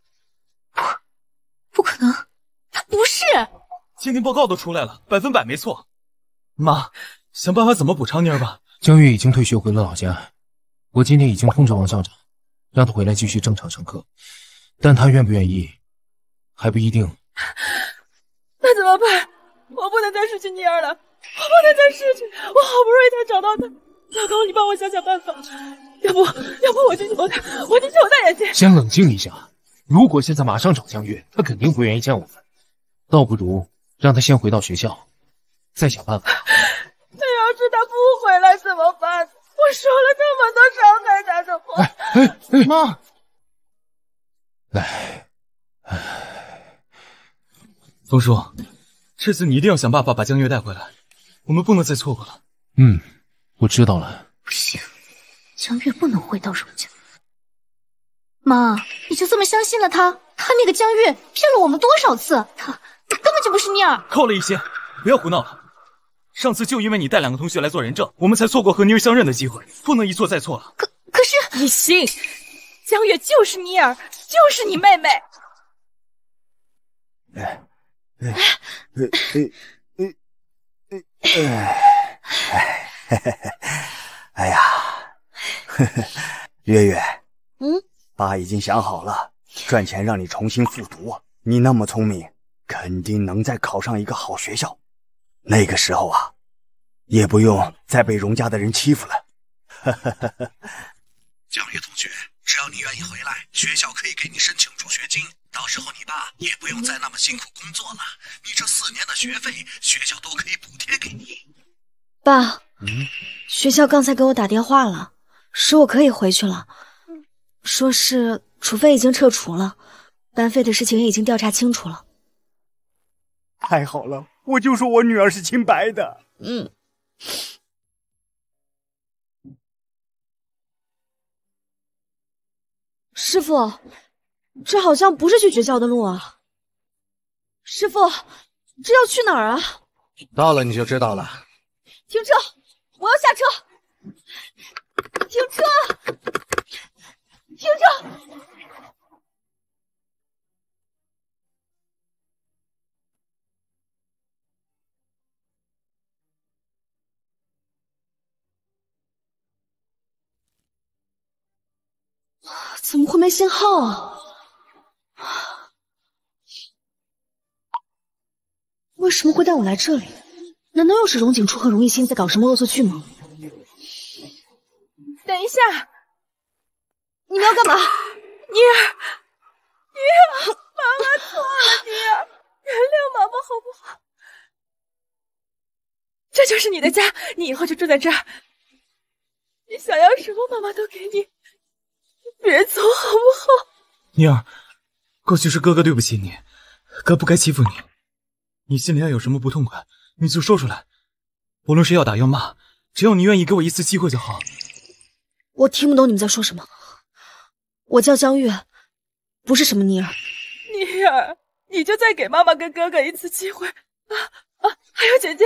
不可能，她不是。 鉴定报告都出来了，100%没错。妈，想办法怎么补偿妮儿吧。 江月已经退学回了老家，我今天已经通知王校长，让他回来继续正常上课，但他愿不愿意还不一定。 那怎么办？我不能再失去妮儿了，我不能再失去，我好不容易才找到她。老公，你帮我想想办法，要不我去求他，我去求他也行。 先冷静一下，如果现在马上找江月，他肯定不愿意见我们，倒不如让他先回到学校，再想办法。 那要是他不回来怎么办？我说了那么多伤害他的话。 妈， 来， 冯叔，这次你一定要想办法把江月带回来，我们不能再错过了。 我知道了。 不行，江月不能回到荣家。妈，你就这么相信了他？他那个江月骗了我们多少次？他根本就不是妮儿。 够了一些，不要胡闹了。上次就因为你带2个同学来做人证，我们才错过和妮儿相认的机会，不能一错再错了。 可是一心，江月就是妮儿，就是你妹妹。 哎呀，月月，爸已经想好了，赚钱让你重新复读。你那么聪明，肯定能再考上一个好学校。那个时候啊，也不用再被荣家的人欺负了。 江月同学，只要你愿意回来，学校可以给你申请助学金，到时候你爸也不用再那么辛苦工作了。你这4年的学费，学校都可以补贴给你。 爸，学校刚才给我打电话了，说我可以回去了，说是处分已经撤除了，班费的事情也已经调查清楚了。 太好了，我就说我女儿是清白的。 师傅，这好像不是去学校的路啊。师傅，这要去哪儿啊？ 到了你就知道了。 停车！我要下车！停车！ 停着！怎么会没信号啊？为什么会带我来这里？难道又是荣景初和荣逸心在搞什么恶作剧吗？ 等一下， 你们要干嘛？ 妮儿，妈妈错了，妮儿，原谅妈妈好不好？这就是你的家，你以后就住在这儿。你想要什么，妈妈都给你。别走好不好？ 妮儿，过去是哥哥对不起你，哥不该欺负你。你心里要有什么不痛快，你就说出来。无论是要打要骂，只要你愿意给我一次机会就好。 我听不懂你们在说什么。我叫江月，不是什么妮儿。 妮儿，你就再给妈妈跟哥哥一次机会还有姐姐。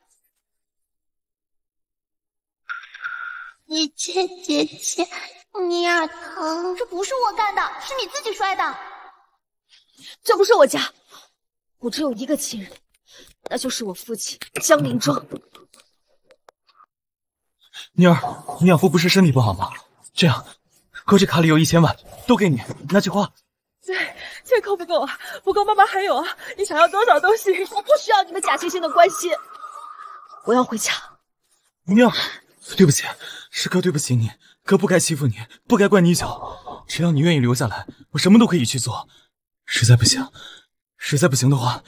姐姐，妮儿疼。这不是我干的，是你自己摔的。 这不是我家，我只有一个亲人，那就是我父亲江林庄。 妮儿，你养父不是身体不好吗？这样，哥这卡里有1000万，都给你，拿去花。 这够不够啊？不够，妈妈还有啊！你想要多少都行， 我不需要你们假惺惺的关心。我要回家。 妮儿，对不起，是哥对不起你，哥不该欺负你，不该灌你酒。只要你愿意留下来，我什么都可以去做。实在不行的话，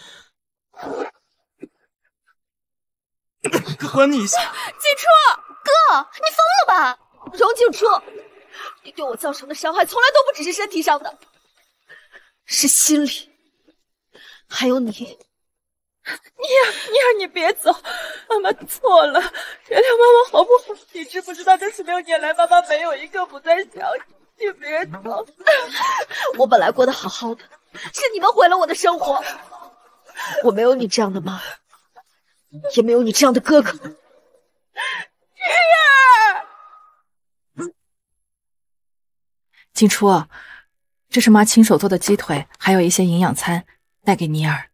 哥还你一下。 景初，哥，你疯了吧？荣景初，你对我造成的伤害从来都不只是身体上的，是心里。还有你， 妮儿，你别走，妈妈错了，原谅妈妈好不好？你知不知道这16年来，妈妈没有一个不在想你，你别走。 我本来过得好好的，是你们毁了我的生活。我没有你这样的妈，也没有你这样的哥哥。 妮儿，景初，这是妈亲手做的鸡腿，还有一些营养餐，带给妮儿。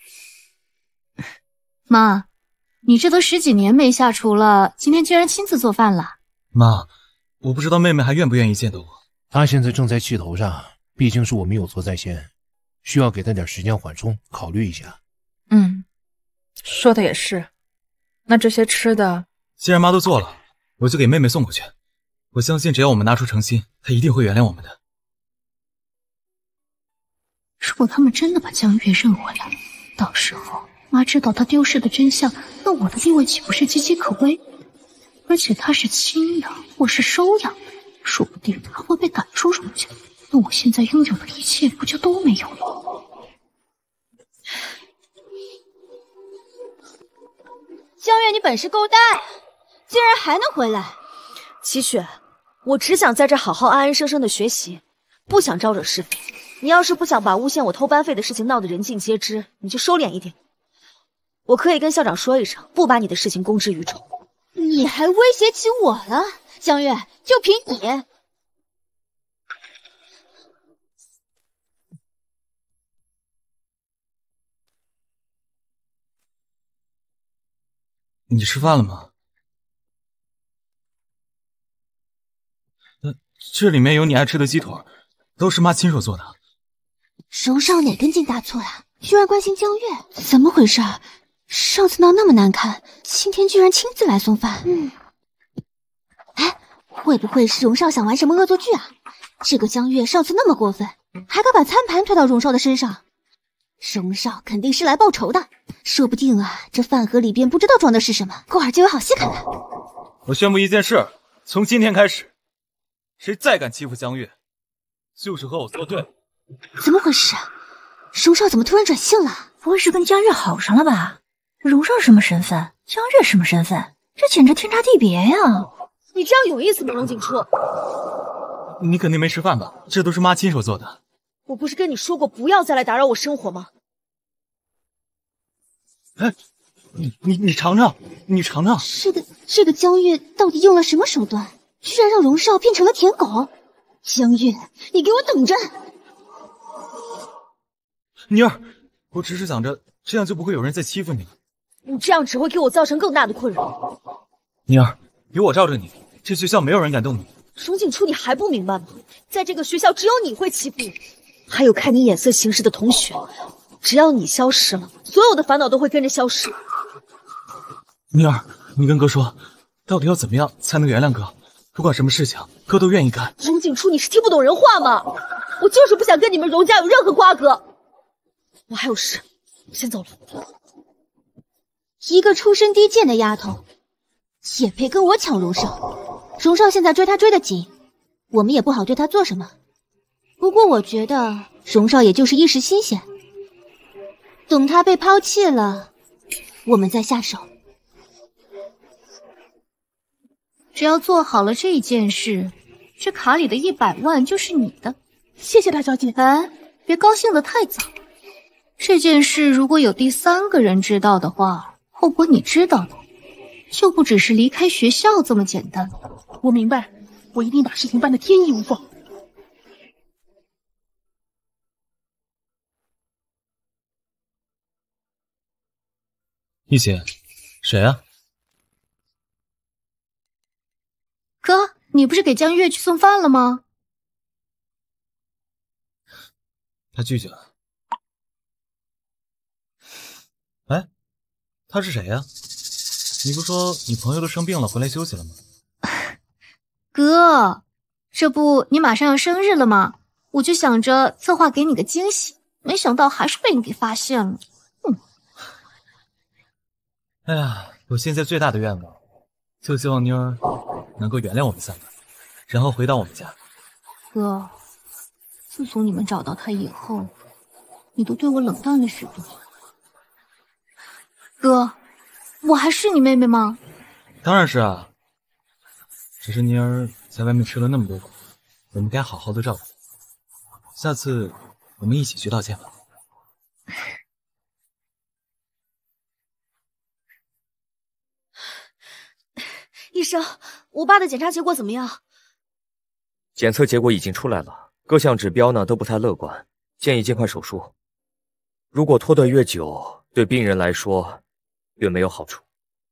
妈，你这都10几年没下厨了，今天居然亲自做饭了。 妈，我不知道妹妹还愿不愿意见到我。 她现在正在气头上，毕竟是我们有错在先，需要给她点时间缓冲，考虑一下。 说的也是。那这些吃的， 既然妈都做了，我就给妹妹送过去。我相信只要我们拿出诚心，她一定会原谅我们的。 如果他们真的把江月认回来，到时候妈知道她丢失的真相，那我的地位岂不是岌岌可危？而且她是亲的，我是收养的，说不定还会被赶出荣家，那我现在拥有的一切不就都没有了？ 江月，你本事够大呀，竟然还能回来。齐雪，我只想在这好好安安生生的学习，不想招惹是非。你要是不想把诬陷我偷班费的事情闹得人尽皆知，你就收敛一点。我可以跟校长说一声，不把你的事情公之于众。 你还威胁起我了，江月，就凭你。 你吃饭了吗？这里面有你爱吃的鸡腿，都是妈亲手做的。 荣少哪根筋搭错了？居然关心江月，怎么回事？上次闹那么难看，今天居然亲自来送饭。哎，会不会是荣少想玩什么恶作剧啊？这个江月上次那么过分，还敢把餐盘推到荣少的身上，荣少肯定是来报仇的。说不定啊，这饭盒里边不知道装的是什么，过会儿就有好戏看了。 我宣布一件事，从今天开始，谁再敢欺负江月，就是和我作对。 怎么回事啊？荣少怎么突然转性了？ 不会是跟江月好上了吧？荣少什么身份？江月什么身份？这简直天差地别呀！ 你这样有意思吗，龙景初？ 你肯定没吃饭吧？这都是妈亲手做的。 我不是跟你说过不要再来打扰我生活吗？ 哎，你尝尝，你尝尝。 这个江月到底用了什么手段，居然让荣少变成了舔狗？ 江月，你给我等着！ 妮儿，我只是想着这样就不会有人再欺负你了。 你这样只会给我造成更大的困扰。 妮儿，有我罩着你，这学校没有人敢动你。 荣景初，你还不明白吗？在这个学校，只有你会欺负我，还有看你眼色行事的同学。只要你消失了，所有的烦恼都会跟着消失。 妮儿，你跟哥说，到底要怎么样才能原谅哥？不管什么事情，哥都愿意干。 荣景初，你是听不懂人话吗？我就是不想跟你们荣家有任何瓜葛。我还有事，我先走了。 一个出身低贱的丫头，也配跟我抢荣少？荣少现在追她追得紧，我们也不好对她做什么。不过我觉得荣少也就是一时新鲜，等他被抛弃了，我们再下手。只要做好了这件事，这卡里的100万就是你的。 谢谢大小姐。 哎，别高兴得太早。这件事如果有第3个人知道的话，后果你知道的，就不只是离开学校这么简单。 我明白，我一定把事情办得天衣无缝。 一姐，谁啊？ 哥，你不是给江月去送饭了吗？ 他拒绝了。哎，他是谁呀？你不说你朋友都生病了，回来休息了吗？ 哥，这不你马上要生日了吗？我就想着策划给你个惊喜，没想到还是被你给发现了。 哎呀，我现在最大的愿望，就希望妞儿能够原谅我们3个，然后回到我们家。 哥，自从你们找到他以后，你都对我冷淡了许多。哥，我还是你妹妹吗？ 当然是啊，只是妮儿在外面吃了那么多苦，我们该好好的照顾她。下次我们一起去道歉吧。 医生，我爸的检查结果怎么样？ 检测结果已经出来了，各项指标呢都不太乐观，建议尽快手术。如果拖得越久，对病人来说越没有好处。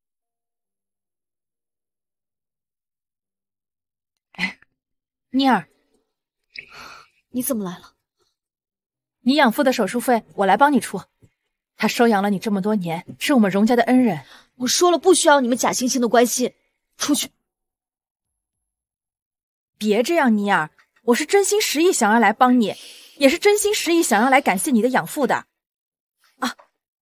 妮儿， 你怎么来了？ 你养父的手术费我来帮你出，他收养了你这么多年，是我们荣家的恩人。 我说了，不需要你们假惺惺的关心。出去！ 别这样，妮儿，我是真心实意想要来帮你，也是真心实意想要来感谢你的养父的。啊，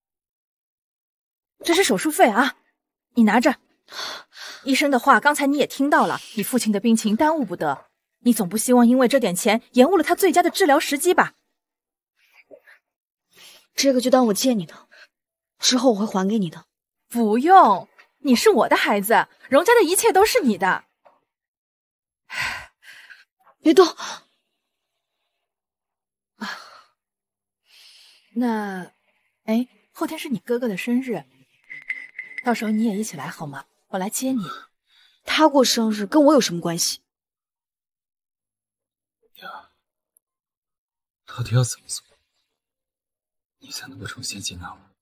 这是手术费啊，你拿着。医生的话刚才你也听到了，你父亲的病情耽误不得，你总不希望因为这点钱延误了他最佳的治疗时机吧？ 这个就当我借你的，之后我会还给你的。 不用，你是我的孩子，荣家的一切都是你的。 别动！ 那，哎，后天是你哥哥的生日，到时候你也一起来好吗？我来接你。 他过生日跟我有什么关系？ 呀，到底要怎么做，你才能够重新接纳我？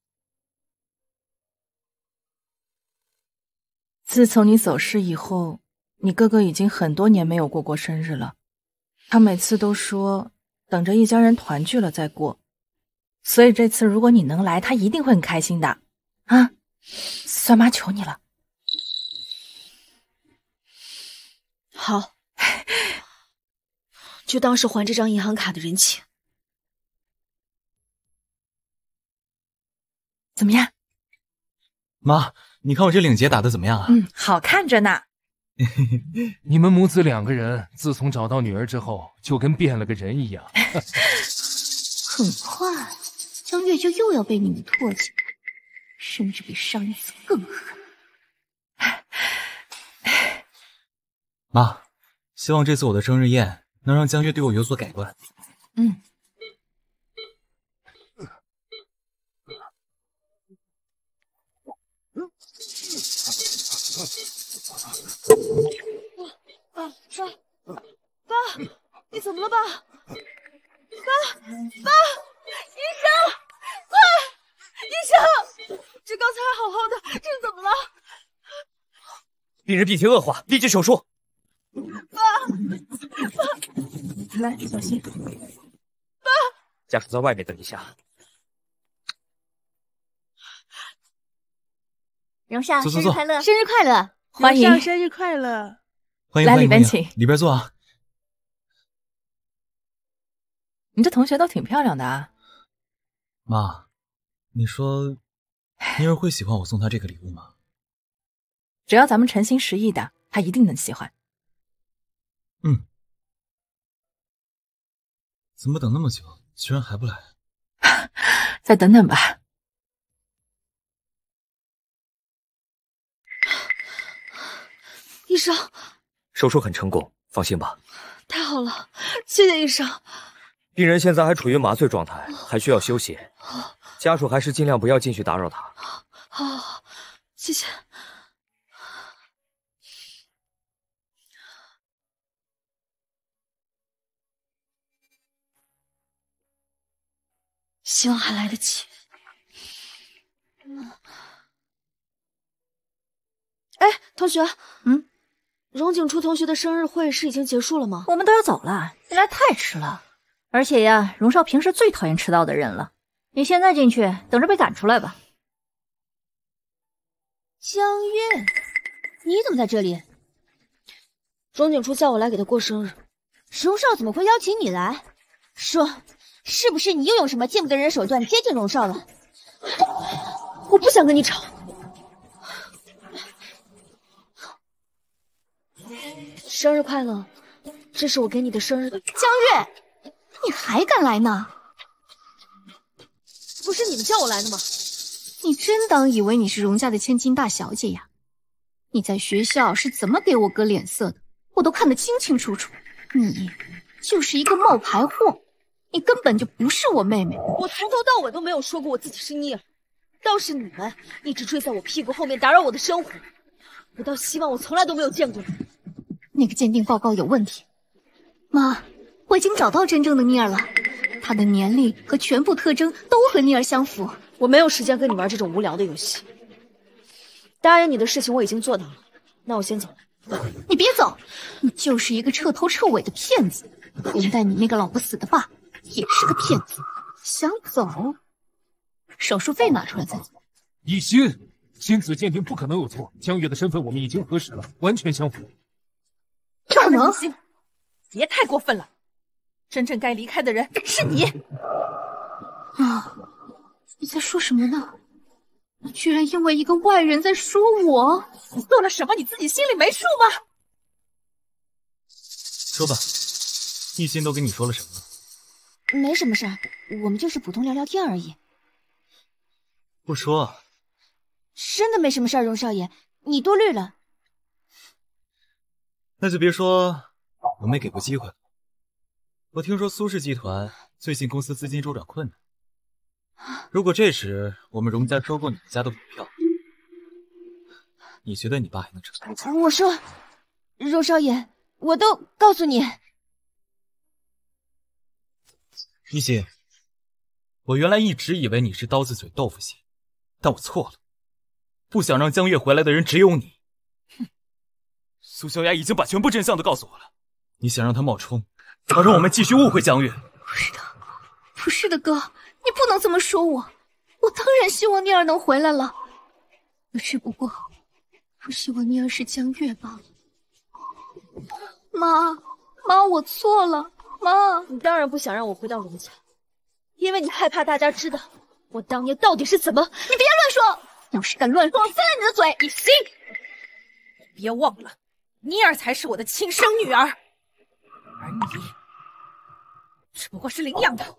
自从你走失以后，你哥哥已经很多年没有过生日了。他每次都说等着一家人团聚了再过，所以这次如果你能来，他一定会很开心的。啊，酸妈求你了。 好，就当是还这张银行卡的人情。 怎么样？ 妈，你看我这领结打的怎么样啊？ 好看着呢。 你们母子2个人自从找到女儿之后，就跟变了个人一样。 很快，江月就又要被你们唾弃，甚至比上一次更狠。 妈，希望这次我的生日宴能让江月对我有所改观。 爸， 你怎么了，爸？爸，医生，快！医生，这刚才还好好的，这是怎么了？ 病人病情恶化，立即手术。 爸，来，小心。 爸， 家属在外面等一下。 荣少， 走生日快乐！ 生日快乐！ 欢迎荣少生日快乐！ 来欢迎欢迎， 里边请里边坐啊。 你这同学都挺漂亮的啊。 妈，你说妮儿会喜欢我送她这个礼物吗？ 只要咱们诚心实意的，她一定能喜欢。 嗯。怎么等那么久，居然还不来？ 再等等吧。 医生， 手术很成功，放心吧。 太好了，谢谢医生。 病人现在还处于麻醉状态，还需要休息。家属还是尽量不要进去打扰他。 好，谢谢。希望还来得及。哎，同学，荣景初同学的生日会是已经结束了吗？ 我们都要走了，你来太迟了。而且呀，荣少平时最讨厌迟到的人了。你现在进去，等着被赶出来吧。 江月，你怎么在这里？ 荣景初叫我来给他过生日。 荣少怎么会邀请你来？说，是不是你又用什么见不得人的手段接近荣少了？ 我不想跟你吵。生日快乐，这是我给你的生日的。 江月，你还敢来呢？ 不是你们叫我来的吗？ 你真当以为你是荣家的千金大小姐呀？你在学校是怎么给我哥脸色的，我都看得清清楚楚。你就是一个冒牌货，你根本就不是我妹妹。 我从头到尾都没有说过我自己是妮儿，倒是你们一直追在我屁股后面打扰我的生活。我倒希望我从来都没有见过你。 那个鉴定报告有问题，妈，我已经找到真正的妮儿了，她的年龄和全部特征都和妮儿相符。 我没有时间跟你玩这种无聊的游戏。答应你的事情我已经做到了，那我先走了。 你别走，你就是一个彻头彻尾的骗子，连带你那个老不死的爸也是个骗子。想走，手术费拿出来再走。 一心，亲子鉴定不可能有错，江月的身份我们已经核实了，完全相符。 不可能！别太过分了，真正该离开的人是你。 啊，你在说什么呢？你居然因为一个外人在说我？ 你做了什么？你自己心里没数吗？ 说吧，一心都跟你说了什么？ 没什么事儿，我们就是普通聊聊天而已。 不说。 真的没什么事儿，荣少爷，你多虑了。 那就别说我没给过机会了。我听说苏氏集团最近公司资金周转困难，如果这时我们荣家收购你们家的股票，你觉得你爸还能承受？ 我说，荣少爷，我都告诉你。 一心，我原来一直以为你是刀子嘴豆腐心，但我错了。不想让江月回来的人只有你。苏小雅已经把全部真相都告诉我了，你想让她冒充，好让我们继续误会江月。 不是的，不是的，哥，你不能这么说我。我当然希望妮儿能回来了，我只不过不希望妮儿是江月罢了。妈，我错了。妈， 你当然不想让我回到荣家，因为你害怕大家知道我当年到底是怎么…… 你别乱说！要是敢乱说，我撕了你的嘴！ 一心，别忘了，妮儿才是我的亲生女儿，而你只不过是领养的。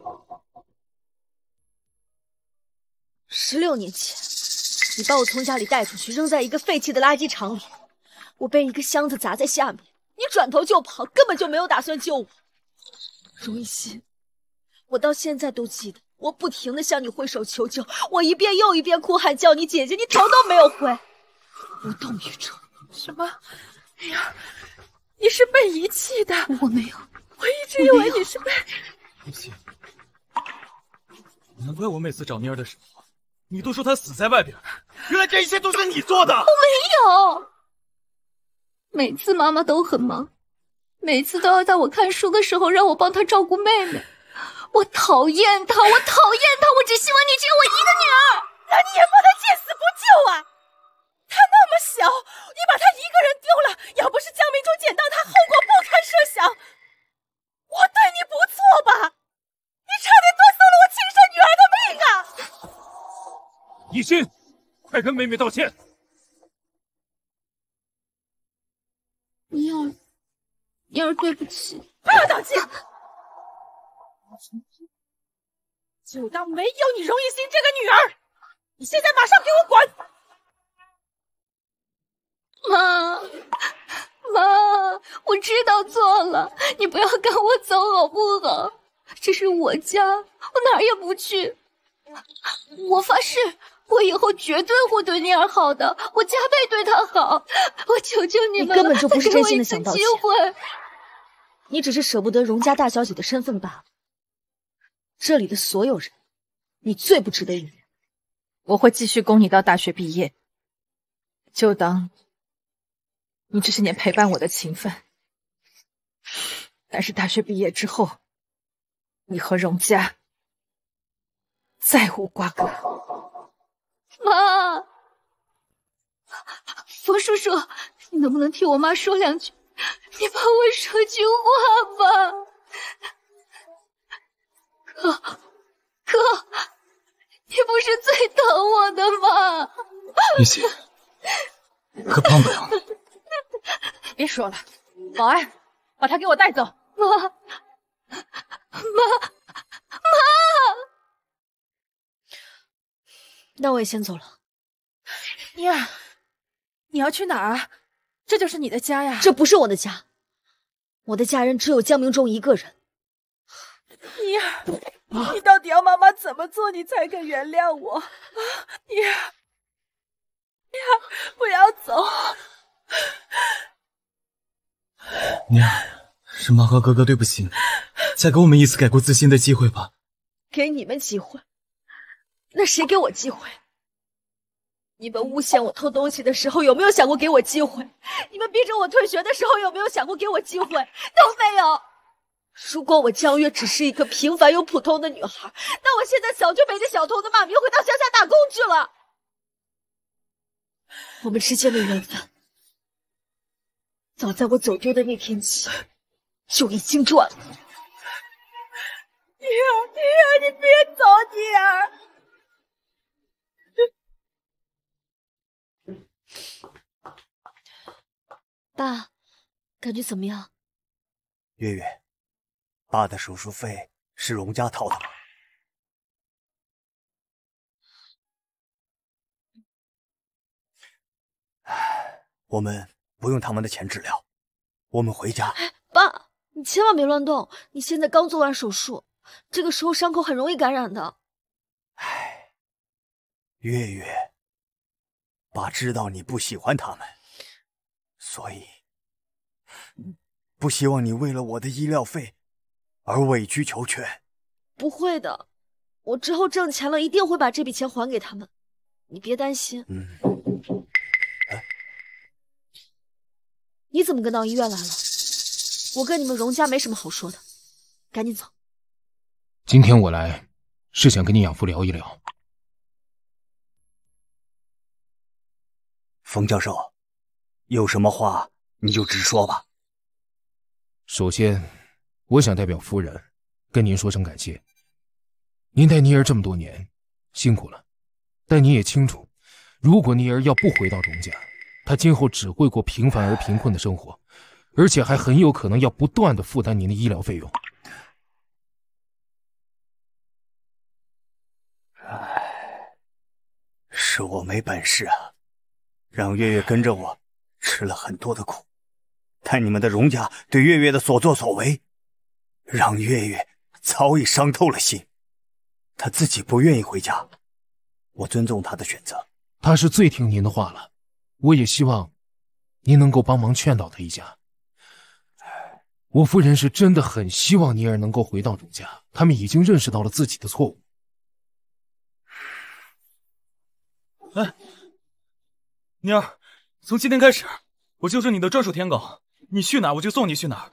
16年前，你把我从家里带出去，扔在一个废弃的垃圾场里，我被一个箱子砸在下面，你转头就跑，根本就没有打算救我。荣一心，我到现在都记得，我不停地向你挥手求救，我一遍又一遍哭喊叫你姐姐，你头都没有回，无动于衷。 什么？妮儿，你是被遗弃的？ 我没有， 我一直以为你是被…… 不行，难怪我每次找妮儿的时候，你都说她死在外边。原来这一切都是你做的。 我没有，每次妈妈都很忙，每次都要在我看书的时候让我帮她照顾妹妹。我讨厌她，我讨厌她，我只希望你只有我一个女儿。 那你也不能见死不救啊！她那么小，你把她一个人丢了，要不是江明珠捡到她，后果不堪设想。我对你不错吧？你差点夺走了我亲生女儿的命啊！ 一心，快跟妹妹道歉。 妮儿，对不起。 不要道歉，就当没有你荣一心这个女儿。你现在马上给我滚！ 妈，我知道错了，你不要赶我走好不好？这是我家，我哪儿也不去。我发誓，我以后绝对会对妮儿好的，我加倍对她好。我求求你们了， 你根本就不是真心的想道歉， 再给我一次机会。 你只是舍不得荣家大小姐的身份罢了。这里的所有人，你最不值得一认。 我会继续供你到大学毕业，就当你这些年陪伴我的情分。但是大学毕业之后，你和荣家再无瓜葛。 妈，冯叔叔，你能不能替我妈说两句？你帮我说句话吧。哥，你不是最疼我的吗？ 一心，可帮不了你。 别说了，保安，把他给我带走。 妈， 那我也先走了。 妮儿，你要去哪儿啊？这就是你的家呀。 这不是我的家，我的家人只有江明忠一个人。 妮儿，你到底要妈妈怎么做，你才肯原谅我？妮儿，不要走。 妮儿，是妈和哥哥对不起你，再给我们一次改过自新的机会吧。 给你们机会，那谁给我机会？你们诬陷我偷东西的时候，有没有想过给我机会？你们逼着我退学的时候，有没有想过给我机会？都没有。如果我江月只是一个平凡又普通的女孩，那我现在早就背着小偷的骂名回到乡下打工去了。我们之间的缘分，早在我走丢的那天起就已经断了。 妮儿，你别走，妮儿。 爸，感觉怎么样？ 月月，爸的手术费是荣家掏的吗？我们不用他们的钱治疗，我们回家。 爸，你千万别乱动，你现在刚做完手术，这个时候伤口很容易感染的。 月月，爸知道你不喜欢他们，所以不希望你为了我的医疗费而委曲求全。 不会的，我之后挣钱了一定会把这笔钱还给他们，你别担心。你怎么跟到医院来了？我跟你们荣家没什么好说的，赶紧走。 今天我来是想跟你养父聊一聊。 冯教授，有什么话你就直说吧。 首先，我想代表夫人跟您说声感谢。您带妮儿这么多年，辛苦了。但您也清楚，如果妮儿要不回到荣家，她今后只会过平凡而贫困的生活，而且还很有可能要不断的负担您的医疗费用。 是我没本事啊，让月月跟着我吃了很多的苦，但你们的荣家对月月的所作所为，让月月早已伤透了心。她自己不愿意回家，我尊重她的选择。 她是最听您的话了，我也希望您能够帮忙劝导她一下。 我夫人是真的很希望妮儿能够回到荣家，他们已经认识到了自己的错误。 哎，妮儿，从今天开始，我就是你的专属舔狗，你去哪儿我就送你去哪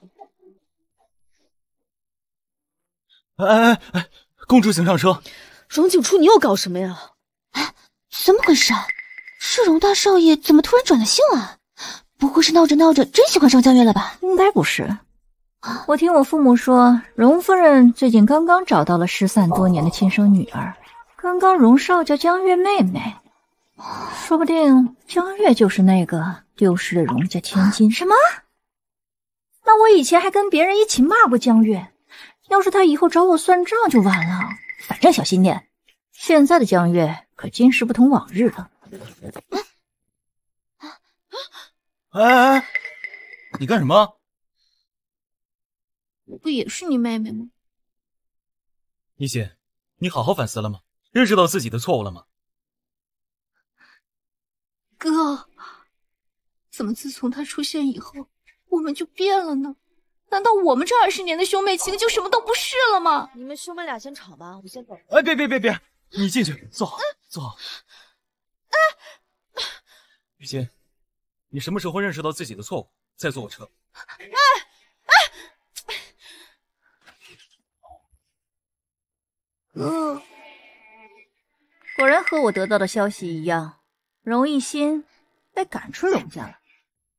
儿。哎，公主请上车。 荣景初，你又搞什么呀？ 哎，怎么回事啊？是荣大少爷怎么突然转了性啊？不会是闹着闹着真喜欢上江月了吧？ 应该不是。我听我父母说，荣夫人最近刚刚找到了失散多年的亲生女儿，刚刚荣少叫江月妹妹，说不定江月就是那个丢失的荣家千金。什么？那我以前还跟别人一起骂过江月，要是他以后找我算账就完了。反正小心点，现在的江月可今时不同往日了。 哎，你干什么？ 不也是你妹妹吗？ 一心，你好好反思了吗？认识到自己的错误了吗？ 哥，怎么自从他出现以后，我们就变了呢？难道我们这20年的兄妹情就什么都不是了吗？ 你们兄妹俩先吵吧，我先走。 哎，别，你进去，坐好。雨欣，你什么时候认识到自己的错误，再坐我车？ 果然和我得到的消息一样，荣一心被赶出荣家了。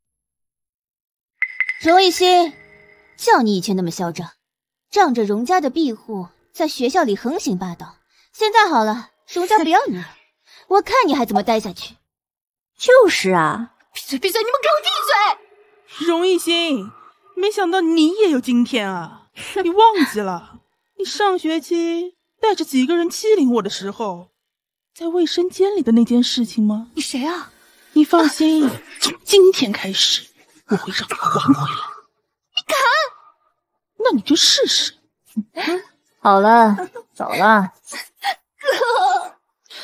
荣一心，叫你以前那么嚣张，仗着荣家的庇护，在学校里横行霸道。现在好了，荣家不要你了，我看你还怎么待下去。 就是啊， 闭嘴！你们给我闭嘴！ 荣一心，没想到你也有今天啊！你忘记了，你上学期带着几个人欺凌我的时候，在卫生间里的那件事情吗？ 你谁啊？ 你放心，从今天开始，我会让你还回来。 你敢？ 那你就试试。 好了，走了。 哥，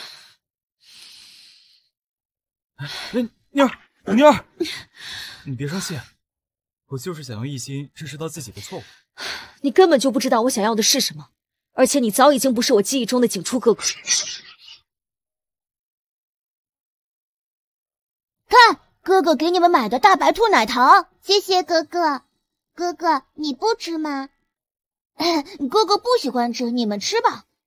妮儿，你别生气，我就是想要一心认识到自己的错误。 你根本就不知道我想要的是什么，而且你早已经不是我记忆中的景初哥哥。 看，哥哥给你们买的大白兔奶糖，谢谢哥哥。哥哥，你不吃吗？哥哥不喜欢吃，你们吃吧。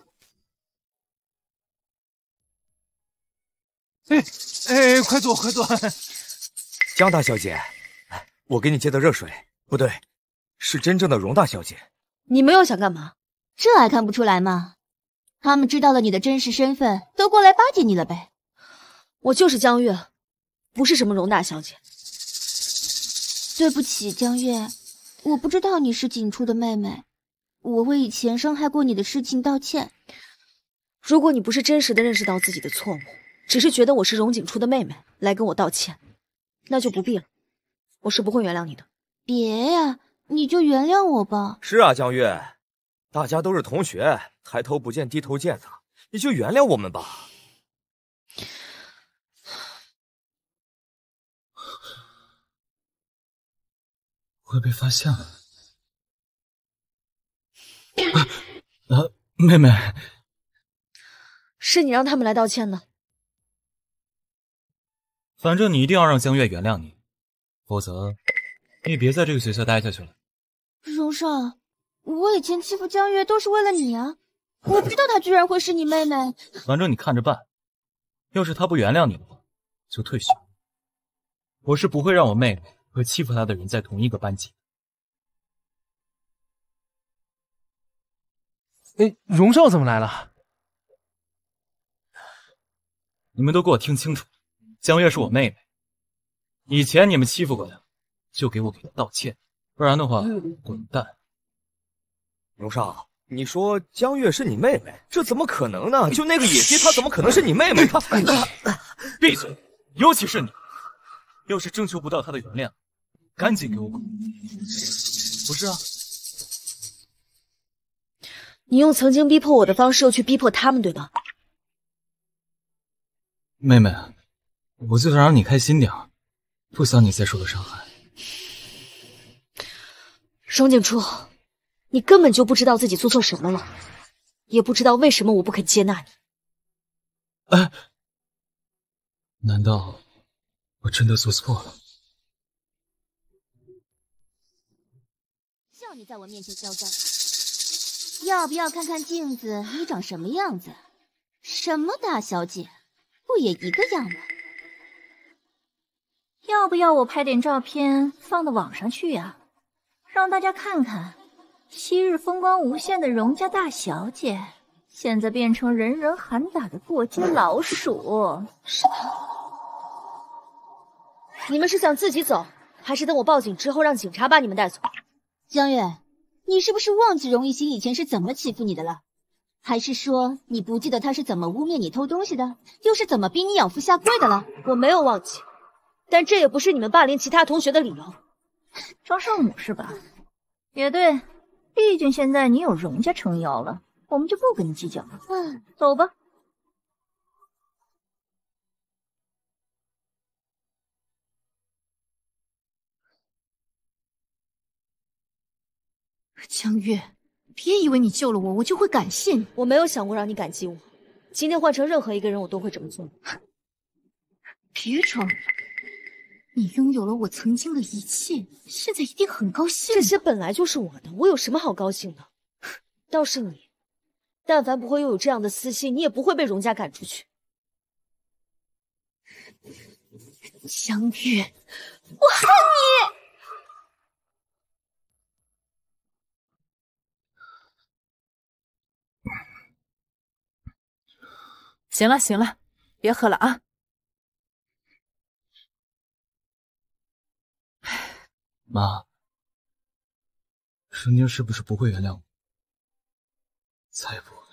快坐。 江大小姐，我给你接的热水，不对，是真正的荣大小姐。 你们又想干嘛？ 这还看不出来吗？他们知道了你的真实身份，都过来巴结你了呗。 我就是江月，不是什么荣大小姐。 对不起，江月，我不知道你是景初的妹妹，我为以前伤害过你的事情道歉。 如果你不是真实的认识到自己的错误，只是觉得我是荣景初的妹妹来跟我道歉，那就不必了，我是不会原谅你的。 别呀，你就原谅我吧。 是啊，江月，大家都是同学，抬头不见低头见的，你就原谅我们吧。 会被发现了。妹妹， 是你让他们来道歉的。 反正你一定要让江月原谅你，否则你也别在这个学校待下去了。 荣少，我以前欺负江月都是为了你啊，我不知道她居然会是你妹妹。 反正你看着办，要是她不原谅你的话，就退学。我是不会让我妹妹和欺负她的人在同一个班级。 荣少怎么来了？ 你们都给我听清楚，江月是我妹妹，以前你们欺负过她，就给她道歉，不然的话，滚蛋！ 荣少，你说江月是你妹妹，这怎么可能呢？就那个野鸡，她怎么可能是你妹妹？她闭嘴！尤其是你，要是征求不到她的原谅，赶紧给我滚！不是啊。 你用曾经逼迫我的方式又去逼迫他们，对吧？ 妹妹，我就想让你开心点儿，不想你再受到伤害。 双景初，你根本就不知道自己做错什么了，也不知道为什么我不肯接纳你。 哎，难道我真的做错了？ 叫你在我面前嚣张，要不要看看镜子？你长什么样子？什么大小姐，不也一个样吗？ 要不要我拍点照片放到网上去呀？让大家看看，昔日风光无限的荣家大小姐，现在变成人人喊打的过街老鼠。 是他。你们是想自己走，还是等我报警之后让警察把你们带走？ 江月，你是不是忘记荣一行以前是怎么欺负你的了？还是说你不记得他是怎么污蔑你偷东西的，又是怎么逼你养父下跪的了？ 我没有忘记，但这也不是你们霸凌其他同学的理由。 装圣母是吧？也对，毕竟现在你有荣家撑腰了，我们就不跟你计较了。走吧。 江月，别以为你救了我，我就会感谢你。 我没有想过让你感激我。今天换成任何一个人，我都会这么做。 别装了，你拥有了我曾经的一切，现在一定很高兴。 这些本来就是我的，我有什么好高兴的？倒是你，但凡不会拥有这样的私心，你也不会被荣家赶出去。 江月，我恨你！ 行了行了，别喝了啊！ 妈，沈宁是不是不会原谅我？再不会。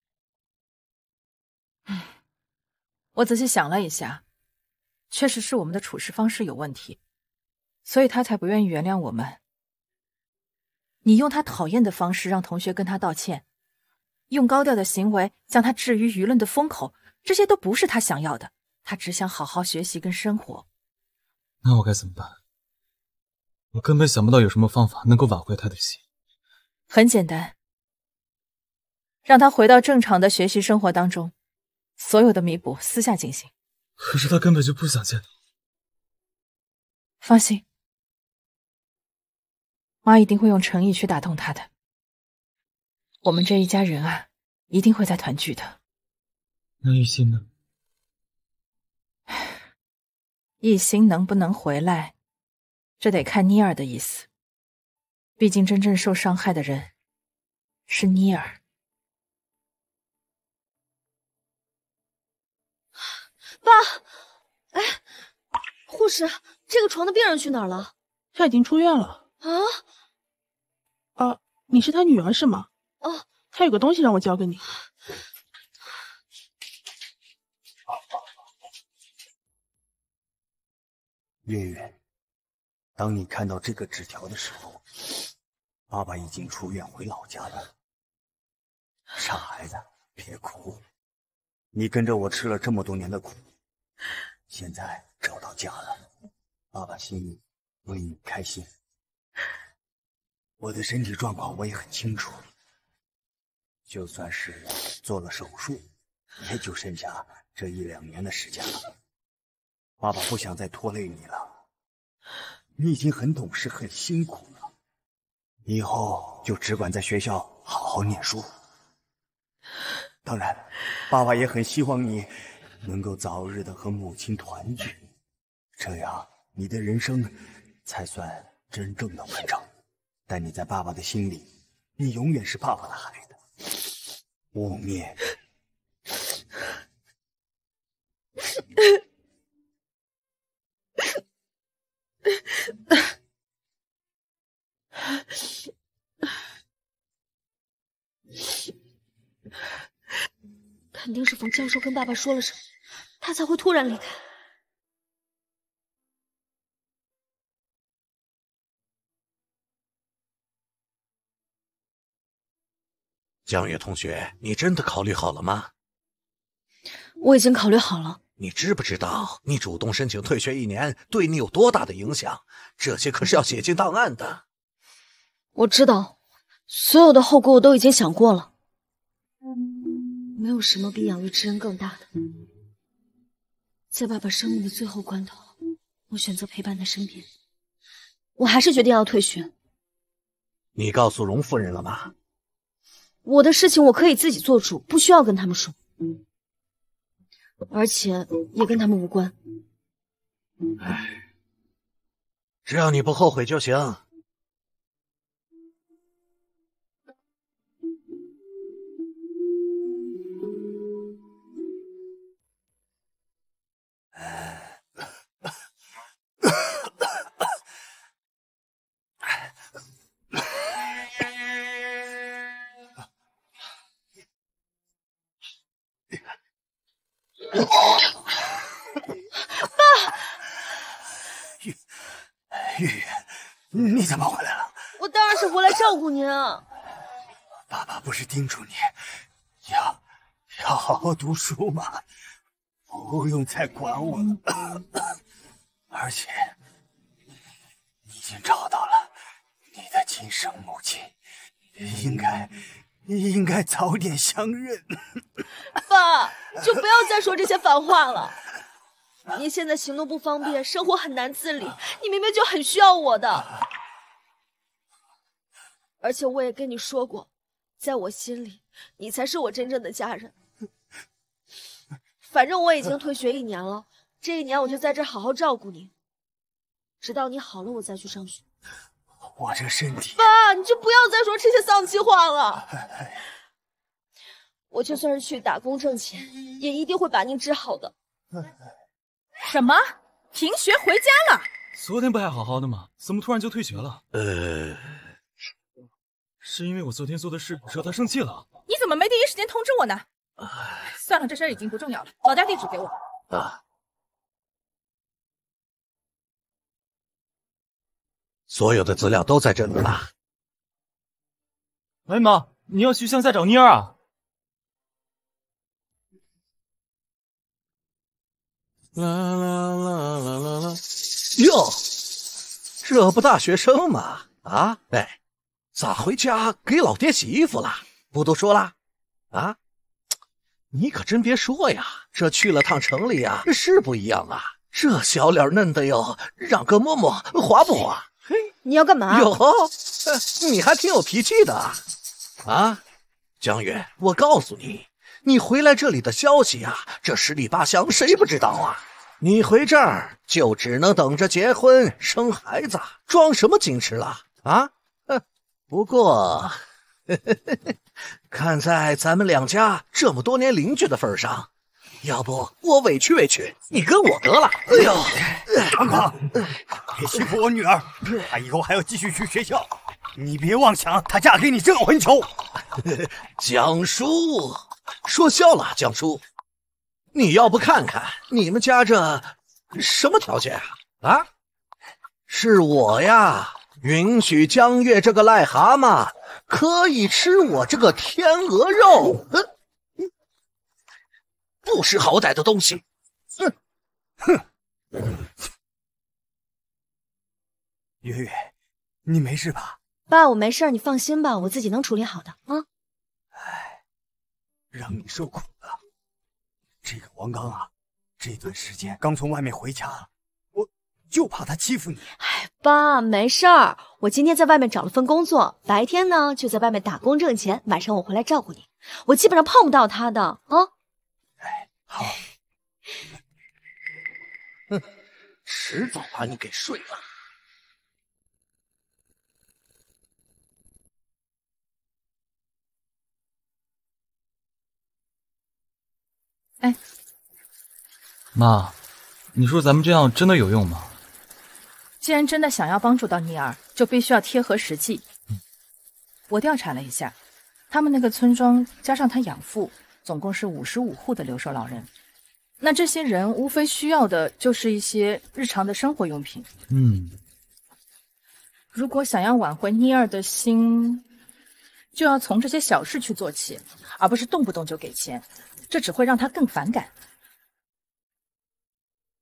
我仔细想了一下，确实是我们的处事方式有问题，所以他才不愿意原谅我们。你用他讨厌的方式让同学跟他道歉，用高调的行为将他置于舆论的风口，这些都不是他想要的。他只想好好学习跟生活。 那我该怎么办？我根本想不到有什么方法能够挽回他的心。 很简单，让他回到正常的学习生活当中，所有的弥补私下进行。 可是他根本就不想见到。 放心，妈一定会用诚意去打动他的。我们这一家人啊，一定会再团聚的。 那一心呢？ 一心能不能回来，这得看妮儿的意思。毕竟真正受伤害的人是妮儿。 爸，哎，护士，这个床的病人去哪儿了？ 他已经出院了。你是他女儿是吗？ 哦， 他有个东西让我交给你。 月月，当你看到这个纸条的时候，爸爸已经出院回老家了。傻孩子，别哭，你跟着我吃了这么多年的苦，现在找到家了，爸爸心里为你开心。我的身体状况我也很清楚，就算是做了手术，也就剩下这1-2年的时间了。爸爸不想再拖累你了，你已经很懂事，很辛苦了，以后就只管在学校好好念书。当然，爸爸也很希望你能够早日的和母亲团聚，这样你的人生才算真正的完整。但你在爸爸的心里，你永远是爸爸的孩子。污蔑。 肯定是冯教授跟爸爸说了什么，他才会突然离开。 江月同学，你真的考虑好了吗？ 我已经考虑好了。 你知不知道，你主动申请退学1年对你有多大的影响？这些可是要写进档案的。 我知道，所有的后果我都已经想过了，没有什么比养育之恩更大的。在爸爸生命的最后关头，我选择陪伴在身边。我还是决定要退学。 你告诉荣夫人了吗？ 我的事情我可以自己做主，不需要跟他们说，而且也跟他们无关。 只要你不后悔就行。 玉玉，你怎么回来了？ 我当然是回来照顾您啊！ 爸爸不是叮嘱你要好好读书吗？不用再管我了。而且你已经找到了你的亲生母亲，应该早点相认。 爸，就不要再说这些反话了。您现在行动不方便，生活很难自理，你明明就很需要我的。而且我也跟你说过，在我心里，你才是我真正的家人。反正我已经退学1年了，这1年我就在这好好照顾你，直到你好了，我再去上学。 我这身体…… 爸，你就不要再说这些丧气话了。我就算是去打工挣钱，也一定会把您治好的。 什么？停学回家了？ 昨天不还好好的吗？怎么突然就退学了？是因为我昨天做的事惹他生气了。 你怎么没第一时间通知我呢？算了，这事儿已经不重要了，老家地址给我。 所有的资料都在这里了。 哎妈，你要去乡下找妮儿啊？ 啦啦啦啦啦啦！哟，这不大学生吗？啊，哎，咋回家给老爹洗衣服了？不读书啦？啊，你可真别说呀，这去了趟城里呀，是不一样啊。这小脸嫩的哟，让哥摸摸滑不滑？嘿， 你要干嘛？ 哟，你还挺有脾气的啊！江月，我告诉你，你回来这里的消息呀，这十里八乡谁不知道啊？你回这儿就只能等着结婚生孩子，装什么矜持了啊？不过，看在咱们两家这么多年邻居的份上，要不我委屈委屈你跟我得了。哎呦， 堂堂，别欺负我女儿，她以后还要继续去学校，你别妄想她嫁给你挣混球。 江叔，说笑了，江叔，你要不看看你们家这什么条件啊？啊，是我呀，允许江月这个癞蛤蟆可以吃我这个天鹅肉。不识好歹的东西！ 月月，你没事吧？ 爸，我没事，你放心吧，我自己能处理好的啊。 哎，让你受苦了。这个王刚啊，这段时间刚从外面回家，我就怕他欺负你。 哎，爸，没事儿，我今天在外面找了份工作，白天呢就在外面打工挣钱，晚上我回来照顾你，我基本上碰不到他的啊。 哎，好。 迟早把你给睡了。 哎， 妈，你说咱们这样真的有用吗？ 既然真的想要帮助到妮儿，就必须要贴合实际。我调查了一下，他们那个村庄加上他养父，总共是55户的留守老人。那这些人无非需要的就是一些日常的生活用品。如果想要挽回妮儿的心，就要从这些小事去做起，而不是动不动就给钱，这只会让她更反感。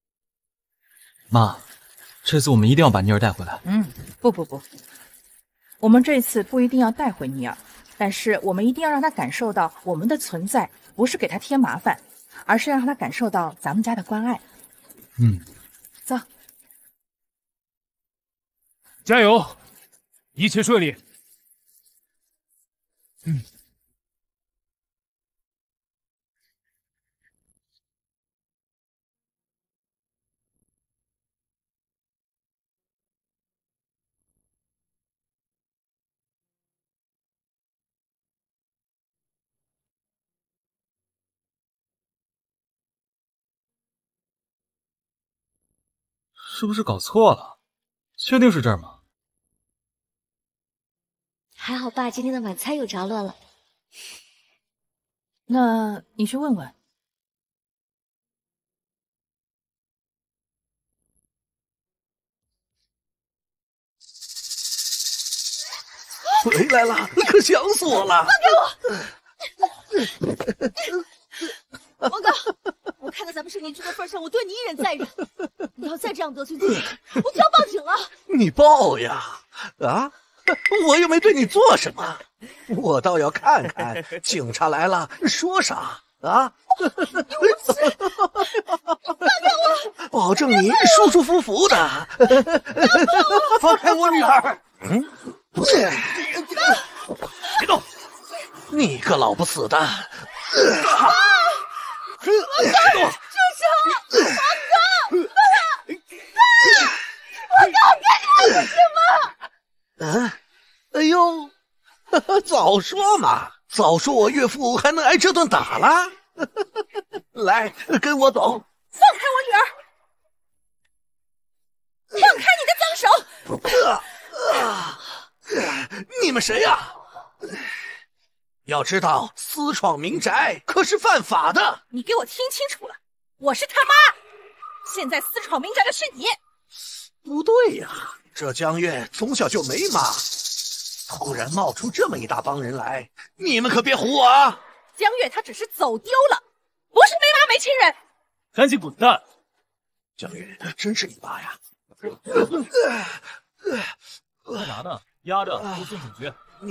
妈，这次我们一定要把妮儿带回来。 不， 我们这次不一定要带回尼尔，但是我们一定要让他感受到我们的存在不是给他添麻烦，而是让他感受到咱们家的关爱。走， 加油，一切顺利。 是不是搞错了？确定是这儿吗？ 还好爸今天的晚餐有着落了。 那你去问问。 回来了，可想死我了！ 放开我！王刚，我看在咱们是邻居的份上，我对你一忍再忍。你要再这样得罪自己，我就要报警了。 你报呀！啊，我又没对你做什么，我倒要看看警察来了说啥啊！保证你舒舒服服的。 放开我女儿！ 别动！你个老不死的！ 住手！王刚，你干什么？ 哎呦，早说嘛！早说我岳父还能挨这顿打了。来，跟我走。 放开我女儿！放开你的脏手！ 你们谁呀？要知道，私闯民宅可是犯法的。 你给我听清楚了，我是他妈！现在私闯民宅的是你。 不对呀，这江月从小就没妈，突然冒出这么一大帮人来，你们可别唬我啊！ 江月她只是走丢了，不是没妈没亲人。 赶紧滚蛋！ 江月真是你妈呀！ 干嘛呢？压着，不送警局。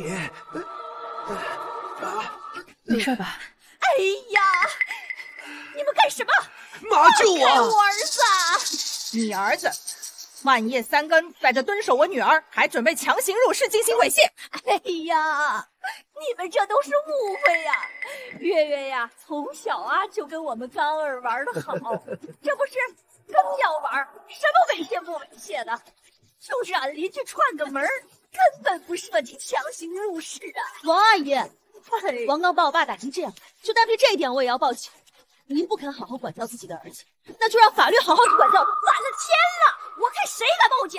没事吧？ 哎呀，你们干什么？ 妈，救我！ 放开我儿子！ 你儿子半夜三更在这蹲守我女儿，还准备强行入室进行猥亵。 哎呀，你们这都是误会呀！月月呀，从小啊就跟我们刚儿玩的好，这不是更要玩，什么猥亵不猥亵的，就是俺邻居串个门，根本不涉及强行入室啊！王阿姨，王刚把我爸打成这样，就单凭这一点我也要报警。您不肯好好管教自己的儿子，那就让法律好好管教。完了，天了！我看谁敢报警！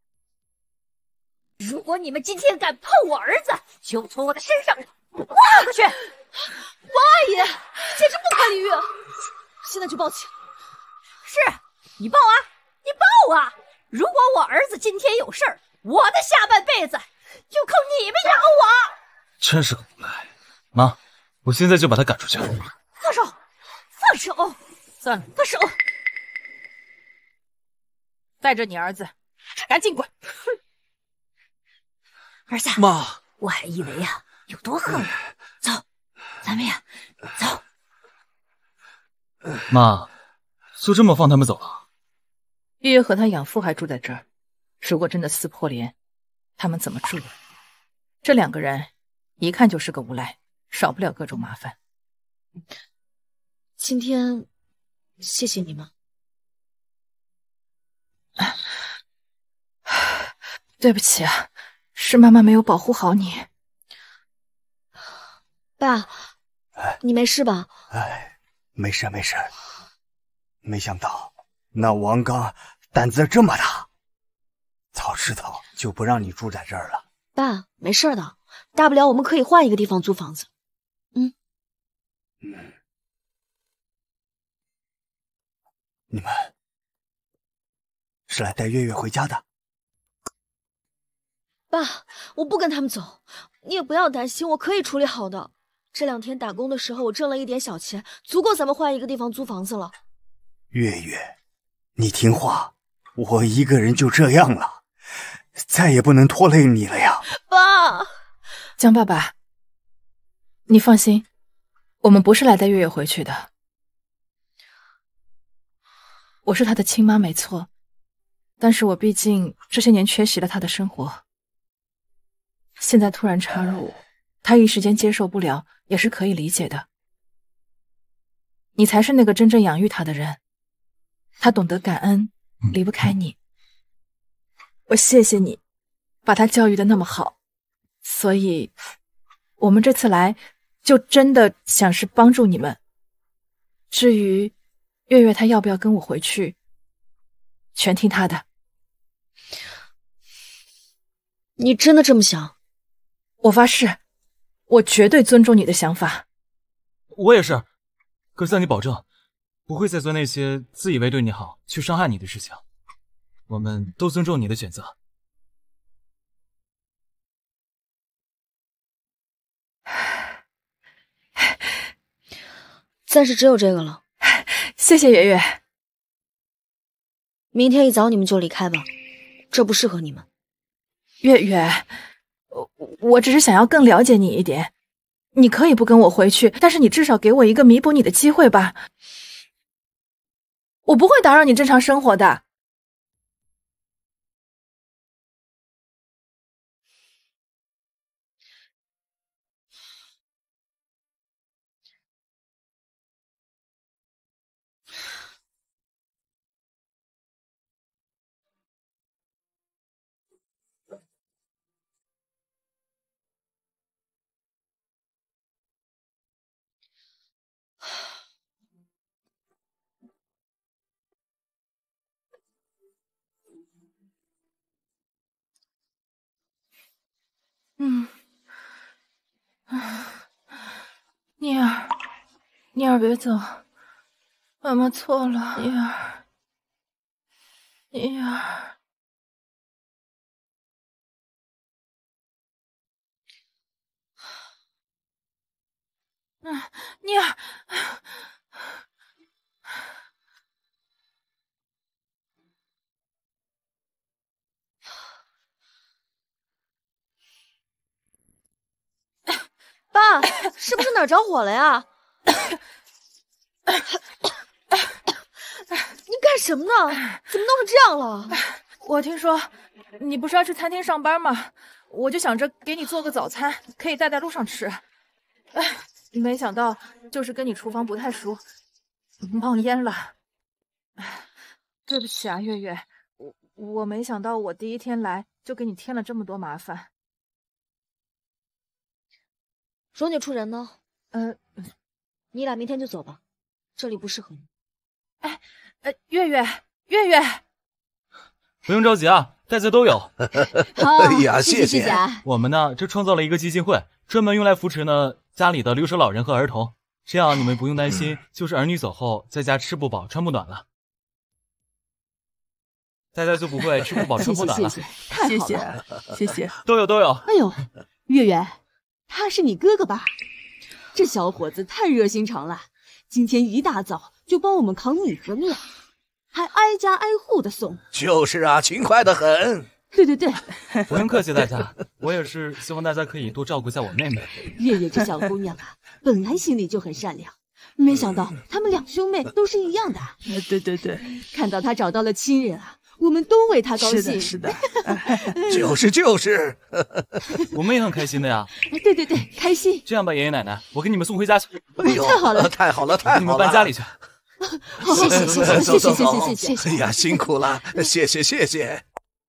如果你们今天敢碰我儿子，就从我的身上挖过去！王阿姨，简直不可理喻！现在就报警！是你报啊，你报啊！如果我儿子今天有事儿，我的下半辈子就靠你们养我！ 真是个无赖！妈，我现在就把他赶出去。 放手！放手！ 算了， 放手！ 带着你儿子，赶紧滚！ 儿子， 妈， 我还以为呀有多恨我。走，咱们呀，走。 妈，就这么放他们走了？ 月月和他养父还住在这儿，如果真的撕破脸，他们怎么住？这两个人一看就是个无赖，少不了各种麻烦。 今天谢谢你们。 对不起啊，是妈妈没有保护好你。 爸，你没事吧？ 哎，没事没事。没想到那王刚胆子这么大，早知道就不让你住在这儿了。 爸，没事的，大不了我们可以换一个地方租房子。 你们是来带月月回家的？ 爸，我不跟他们走，你也不要担心，我可以处理好的。这2天打工的时候，我挣了一点小钱，足够咱们换一个地方租房子了。 月月，你听话，我一个人就这样了。 再也不能拖累你了呀。 爸， 江爸爸，你放心，我们不是来带月月回去的。我是她的亲妈没错，但是我毕竟这些年缺席了她的生活，现在突然插入，她一时间接受不了，也是可以理解的。你才是那个真正养育她的人，她懂得感恩，离不开你。我谢谢你，把她教育的那么好，所以我们这次来就真的想是帮助你们。至于月月她要不要跟我回去，全听她的。 你真的这么想？ 我发誓，我绝对尊重你的想法。 我也是，可向你保证，不会再做那些自以为对你好却伤害你的事情。我们都尊重你的选择。 暂时只有这个了。 谢谢月月。 明天一早你们就离开吧，这不适合你们。 月月，我只是想要更了解你一点。你可以不跟我回去，但是你至少给我一个弥补你的机会吧。我不会打扰你正常生活的。妮儿别走，妈妈错了，妮儿。妮儿，妮儿， 爸，是不是哪儿着火了呀？你干什么呢？怎么弄成这样了？ 我听说你不是要去餐厅上班吗？我就想着给你做个早餐，可以带在路上吃。没想到就是跟你厨房不太熟，冒烟了。对不起啊，月月，我没想到我第一天来就给你添了这么多麻烦。 荣姐出人呢？你俩明天就走吧，这里不适合你。 月月， 不用着急啊，大家都有。 哎呀， 谢谢啊！ 我们呢，这创造了一个基金会，专门用来扶持呢家里的留守老人和儿童，这样你们不用担心，就是儿女走后在家吃不饱穿不暖了，大家就不会吃不饱穿不暖了。 谢谢，太好了， 谢谢。 都有。 哎呦，月月，他是你哥哥吧？这小伙子太热心肠了，今天一大早就帮我们扛米和面，还挨家挨户的送。 就是啊，勤快的很。 对， 不用客气，大家，我也是希望大家可以多照顾一下我妹妹。 月月这小姑娘啊，本来心里就很善良，没想到他们两兄妹都是一样的。 对， 看到她找到了亲人啊，我们都为她高兴。 是的， 就是， 我们也很开心的呀。 对，开心。 这样吧，爷爷奶奶，我给你们送回家去。 哎呦，太好了， 我给你们搬家里去。 谢谢。 哎呀，辛苦了，谢谢。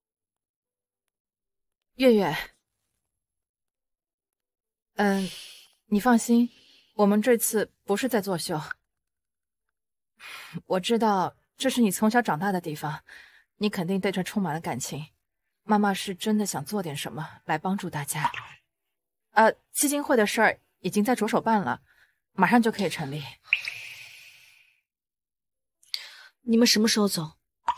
月月，你放心，我们这次不是在作秀。我知道这是你从小长大的地方，你肯定对这充满了感情。妈妈是真的想做点什么来帮助大家。基金会的事儿已经在着手办了，马上就可以成立。 你们什么时候走？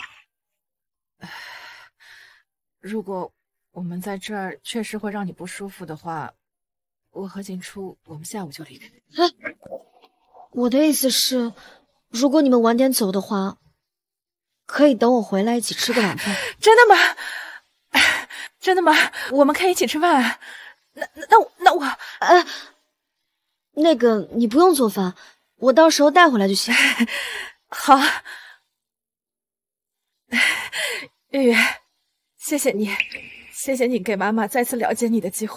如果我们在这儿确实会让你不舒服的话，我和景初我们下午就离开。 我的意思是，如果你们晚点走的话，可以等我回来一起吃个晚饭。 真的吗？ 真的吗？我们可以一起吃饭啊？那我， 那个你不用做饭，我到时候带回来就行。 好啊，月月，谢谢你，谢谢你给妈妈再次了解你的机会。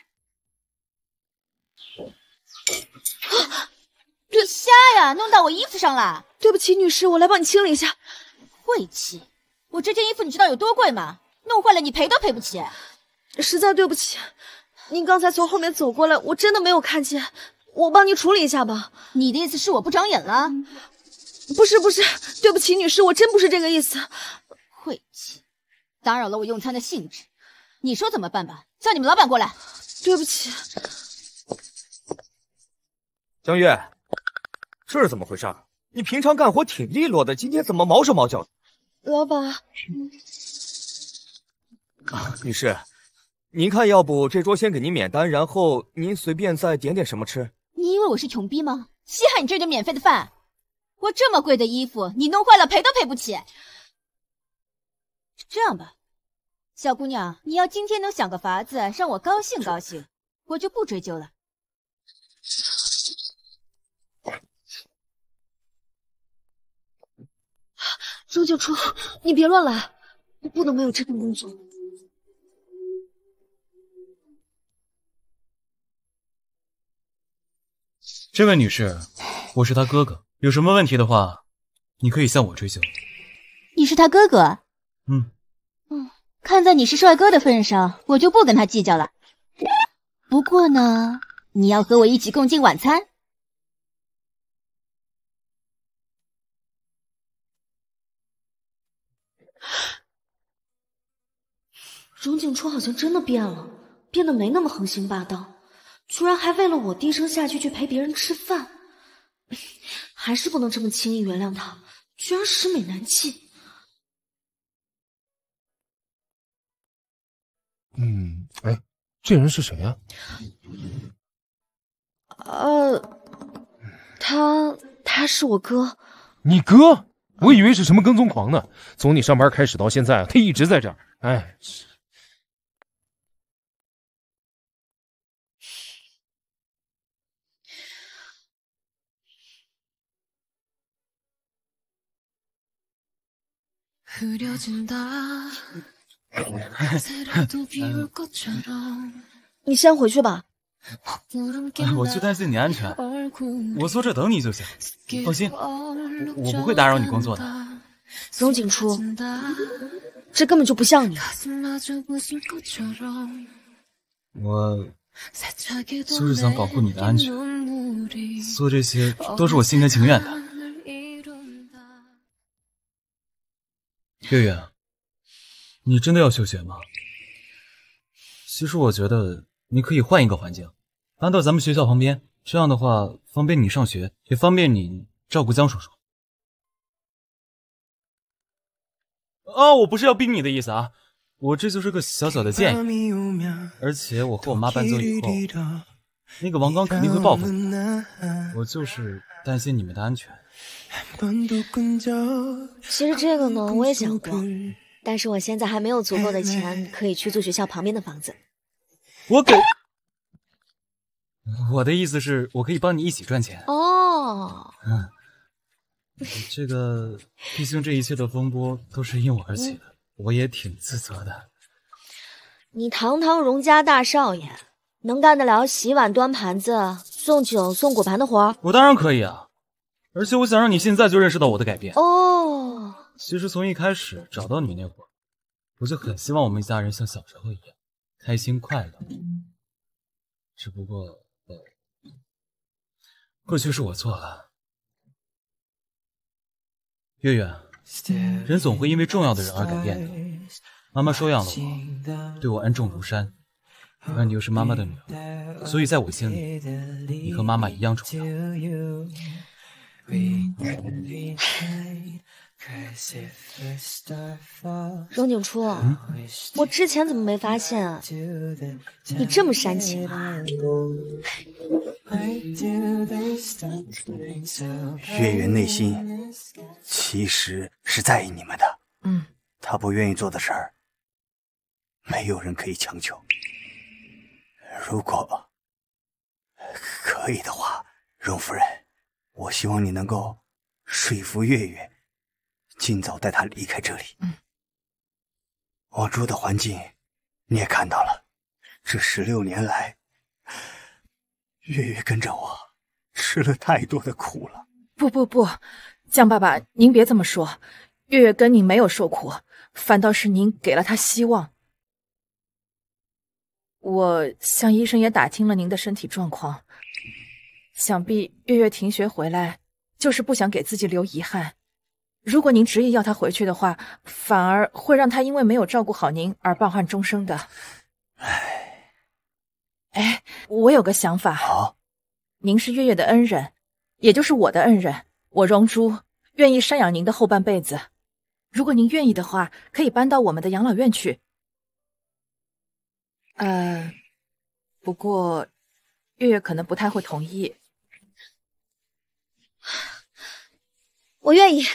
这虾呀，弄到我衣服上了。 对不起，女士，我来帮你清理一下。 晦气！我这件衣服你知道有多贵吗？弄坏了你赔都赔不起。 实在对不起，您刚才从后面走过来，我真的没有看见，我帮您处理一下吧。 你的意思是我不长眼了？ 不是，对不起，女士，我真不是这个意思。 晦气，打扰了我用餐的兴致。你说怎么办吧？叫你们老板过来。 对不起。 江月，这是怎么回事？你平常干活挺利落的，今天怎么毛手毛脚的？ 老板， 女士，您看要不这桌先给您免单，然后您随便再点点什么吃。 你以为我是穷逼吗？稀罕你这顿免费的饭？我这么贵的衣服，你弄坏了赔都赔不起。这样吧，小姑娘，你要今天能想个法子让我高兴高兴，我就不追究了。 钟景初，你别乱来，我不能没有这份工作。 这位女士，我是她哥哥，有什么问题的话，你可以向我追究。 你是他哥哥？看在你是帅哥的份上，我就不跟他计较了。不过呢，你要和我一起共进晚餐。 荣景初好像真的变了，变得没那么横行霸道，居然还为了我低声下气去陪别人吃饭，还是不能这么轻易原谅他，居然使美男计。 哎，这人是谁呀？ 他是我哥。 你哥？我以为是什么跟踪狂呢。从你上班开始到现在，他一直在这儿。哎。 你先回去吧。 我就担心你安全，我坐这等你就行。放心，我不会打扰你工作的。 荣景初，这根本就不像你。 我就是想保护你的安全，做这些都是我心甘情愿的。月月，你真的要休学吗？其实我觉得你可以换一个环境，搬到咱们学校旁边，这样的话方便你上学，也方便你照顾江叔叔。我不是要逼你的意思啊，我这就是个小小的建议。而且我和我妈搬走以后，那个王刚肯定会报复你，我就是担心你们的安全。 其实这个呢，我也想过，但是我现在还没有足够的钱可以去租学校旁边的房子。 我的意思是我可以帮你一起赚钱。这个毕竟这一切的风波都是因我而起的，我也挺自责的。 你堂堂荣家大少爷，能干得了洗碗端盘子、送酒送果盘的活？ 我当然可以啊，而且我想让你现在就认识到我的改变。其实从一开始找到你那会儿，我就很希望我们一家人像小时候一样开心快乐。只不过过去是我错了。月月，人总会因为重要的人而改变的。妈妈收养了我，对我恩重如山，而你又是妈妈的女儿，所以在我心里，你和妈妈一样重要。 荣景初，我之前怎么没发现啊？你这么煽情啊！ 月月内心其实是在意你们的，他不愿意做的事儿， 没有人可以强求。如果可以的话，荣夫人，我希望你能够说服月月，尽早带她离开这里。我住的环境你也看到了，这16年来，月月跟着我吃了太多的苦了。 不，江爸爸，您别这么说，月月跟您没有受苦，反倒是您给了她希望。我向医生也打听了您的身体状况，想必月月停学回来，就是不想给自己留遗憾。如果您执意要她回去的话，反而会让她因为没有照顾好您而抱憾终生的。哎，我有个想法。 好， 您是月月的恩人，也就是我的恩人，我荣珠愿意赡养您的后半辈子。如果您愿意的话，可以搬到我们的养老院去。不过月月可能不太会同意。 我愿意，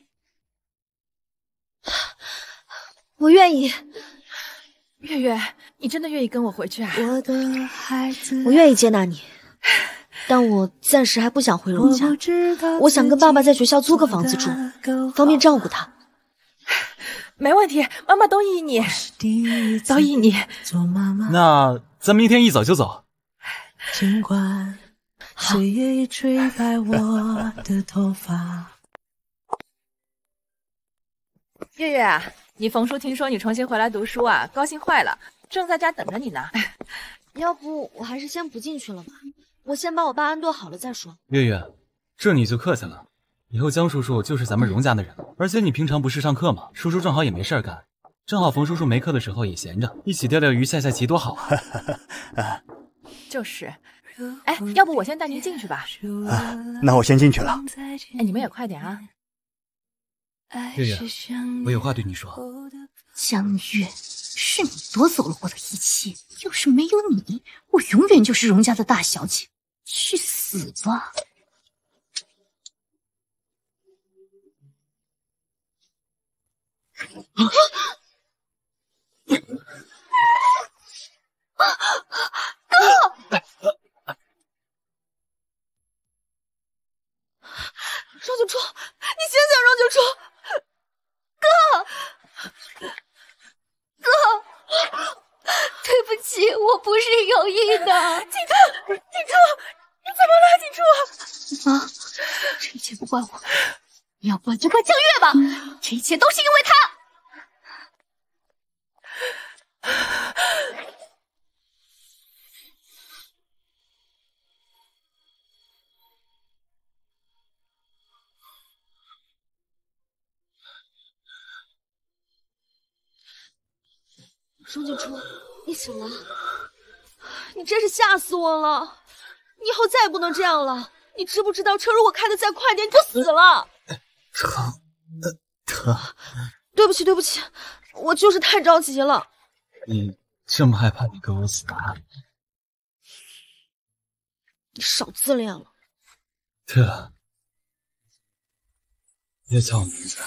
我愿意。 月月，你真的愿意跟我回去啊？ 我愿意接纳你，但我暂时还不想回荣家。我想跟爸爸在学校租个房子住，方便照顾他。 没问题，妈妈都依你，都依你。 那咱明天一早就走。 尽管岁月已吹白我的头发。 月月啊，你冯叔听说你重新回来读书啊，高兴坏了，正在家等着你呢。 要不我还是先不进去了吧，我先把我爸安顿好了再说。 月月，这你就客气了。以后江叔叔就是咱们荣家的人了，而且你平常不是上课吗？叔叔正好也没事干，正好冯叔叔没课的时候也闲着，一起钓钓鱼、下下棋多好啊！ 就是，哎，要不我先带您进去吧。 那我先进去了。 哎，你们也快点啊！ 月月，我有话对你说。 江月，是你夺走了我的一切，要是没有你，我永远就是荣家的大小姐。去死吧！ 荣九初，你醒醒，荣九初， 哥，对不起，我不是有意的。 锦初，你怎么了？锦初， 啊，这一切不怪我，要怪就怪江月吧，这一切都是因为他。 荣九初，你醒了，你真是吓死我了！你以后再也不能这样了。你知不知道，车如果开得再快点，你就死了。 疼。 对不起，我就是太着急了。 你这么害怕你跟我死啊？ 你少自恋了。 对了，别叫我名字。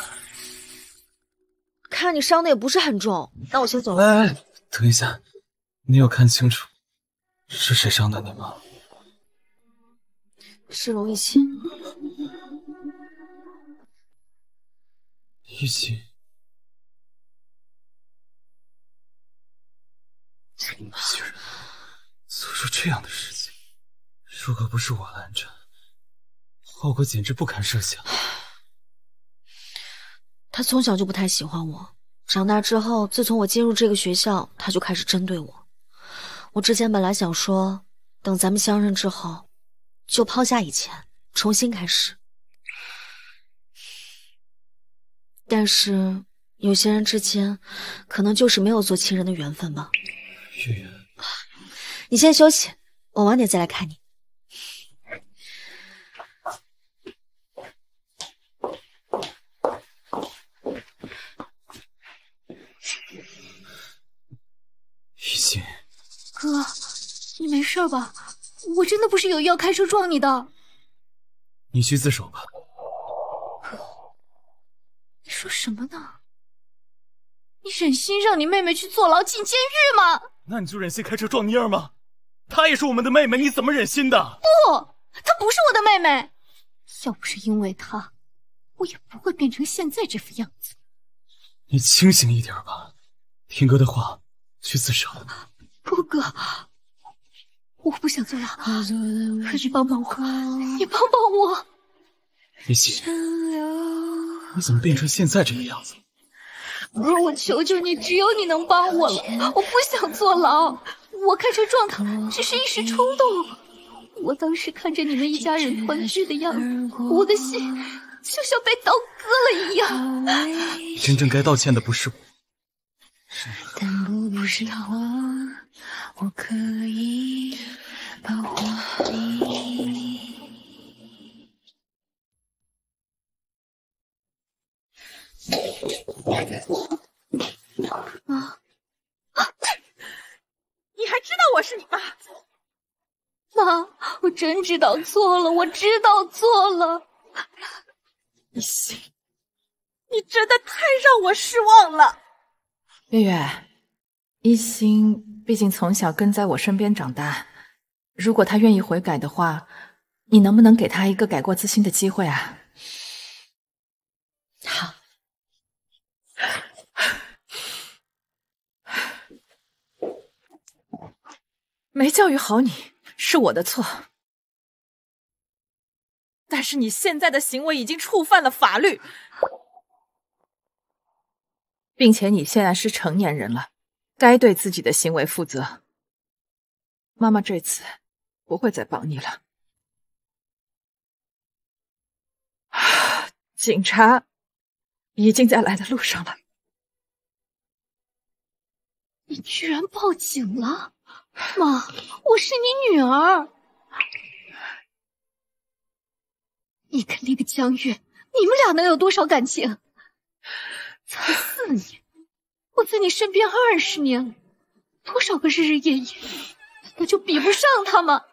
看你伤的也不是很重，那我先走了。 哎，等一下，你有看清楚是谁伤的你吗？ 是龙一心。 一心，你居然做出这样的事情！如果不是我拦着，后果简直不堪设想。 他从小就不太喜欢我，长大之后，自从我进入这个学校，他就开始针对我。我之前本来想说，等咱们相认之后，就抛下以前，重新开始。但是有些人之间，可能就是没有做亲人的缘分吧。 月月， 你先休息，我晚点再来看你。 一心， 哥，你没事吧？我真的不是有意要开车撞你的。 你去自首吧。 哥，你说什么呢？ 你忍心让你妹妹去坐牢进监狱吗？ 那你就忍心开车撞妮儿吗？她也是我们的妹妹，你怎么忍心的？ 不，她不是我的妹妹。要不是因为她，我也不会变成现在这副样子。 你清醒一点吧，听哥的话，去自首。 不，哥，我不想坐牢，可你帮帮我，你帮帮我。 一起，你怎么变成现在这个样子？ 我求求你，只有你能帮我了，我不想坐牢。我开车撞他，只是一时冲动。我当时看着你们一家人团聚的样子，我的心就像被刀割了一样。 真正该道歉的不是我， 不是他。 我可以保护你。 你还知道我是你妈？ 妈，我真知道错了，我知道错了。 一心，你真的太让我失望了。月月，一心毕竟从小跟在我身边长大，如果他愿意悔改的话，你能不能给他一个改过自新的机会啊？ 好。 没教育好你是我的错，但是你现在的行为已经触犯了法律，并且你现在是成年人了，该对自己的行为负责。妈妈这次不会再帮你了。警察已经在来的路上了。 你居然报警了！妈，我是你女儿。你跟那个江月，你们俩能有多少感情？才4年，我在你身边20年了，多少个日日夜夜，难道就比不上他吗？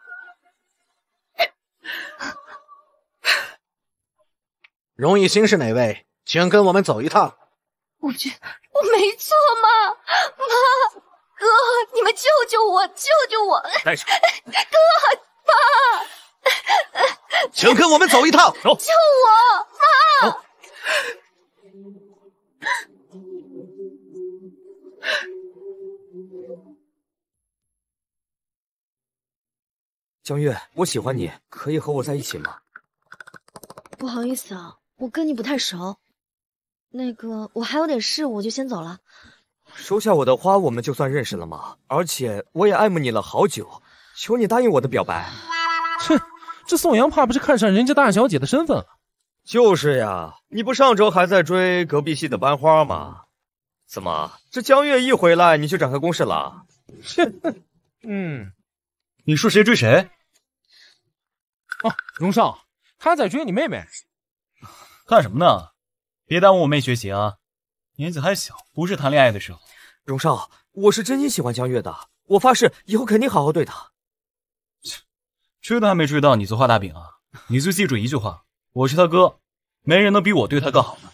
荣一心是哪位？请跟我们走一趟。 我没错，妈，哥，你们救救我，救救我！ 带上， 哥，爸， 请跟我们走一趟。走， 救我，妈！ 江月，我喜欢你，可以和我在一起吗？ 不好意思啊，我跟你不太熟。那个，我还有点事，我就先走了。 收下我的花，我们就算认识了吗？而且我也爱慕你了好久，求你答应我的表白。 哼，这宋阳怕不是看上人家大小姐的身份了？ 就是呀，你不上周还在追隔壁系的班花吗？怎么，这江月一回来你就展开攻势了？ 你说谁追谁？ 哦，荣少，他在追你妹妹。 干什么呢？别耽误我妹学习啊，年纪还小，不是谈恋爱的时候。 荣少，我是真心喜欢江月的，我发誓以后肯定好好对她。 追都还没追到，你就画大饼啊？你就记住一句话，我是他哥，没人能比我对他更好的。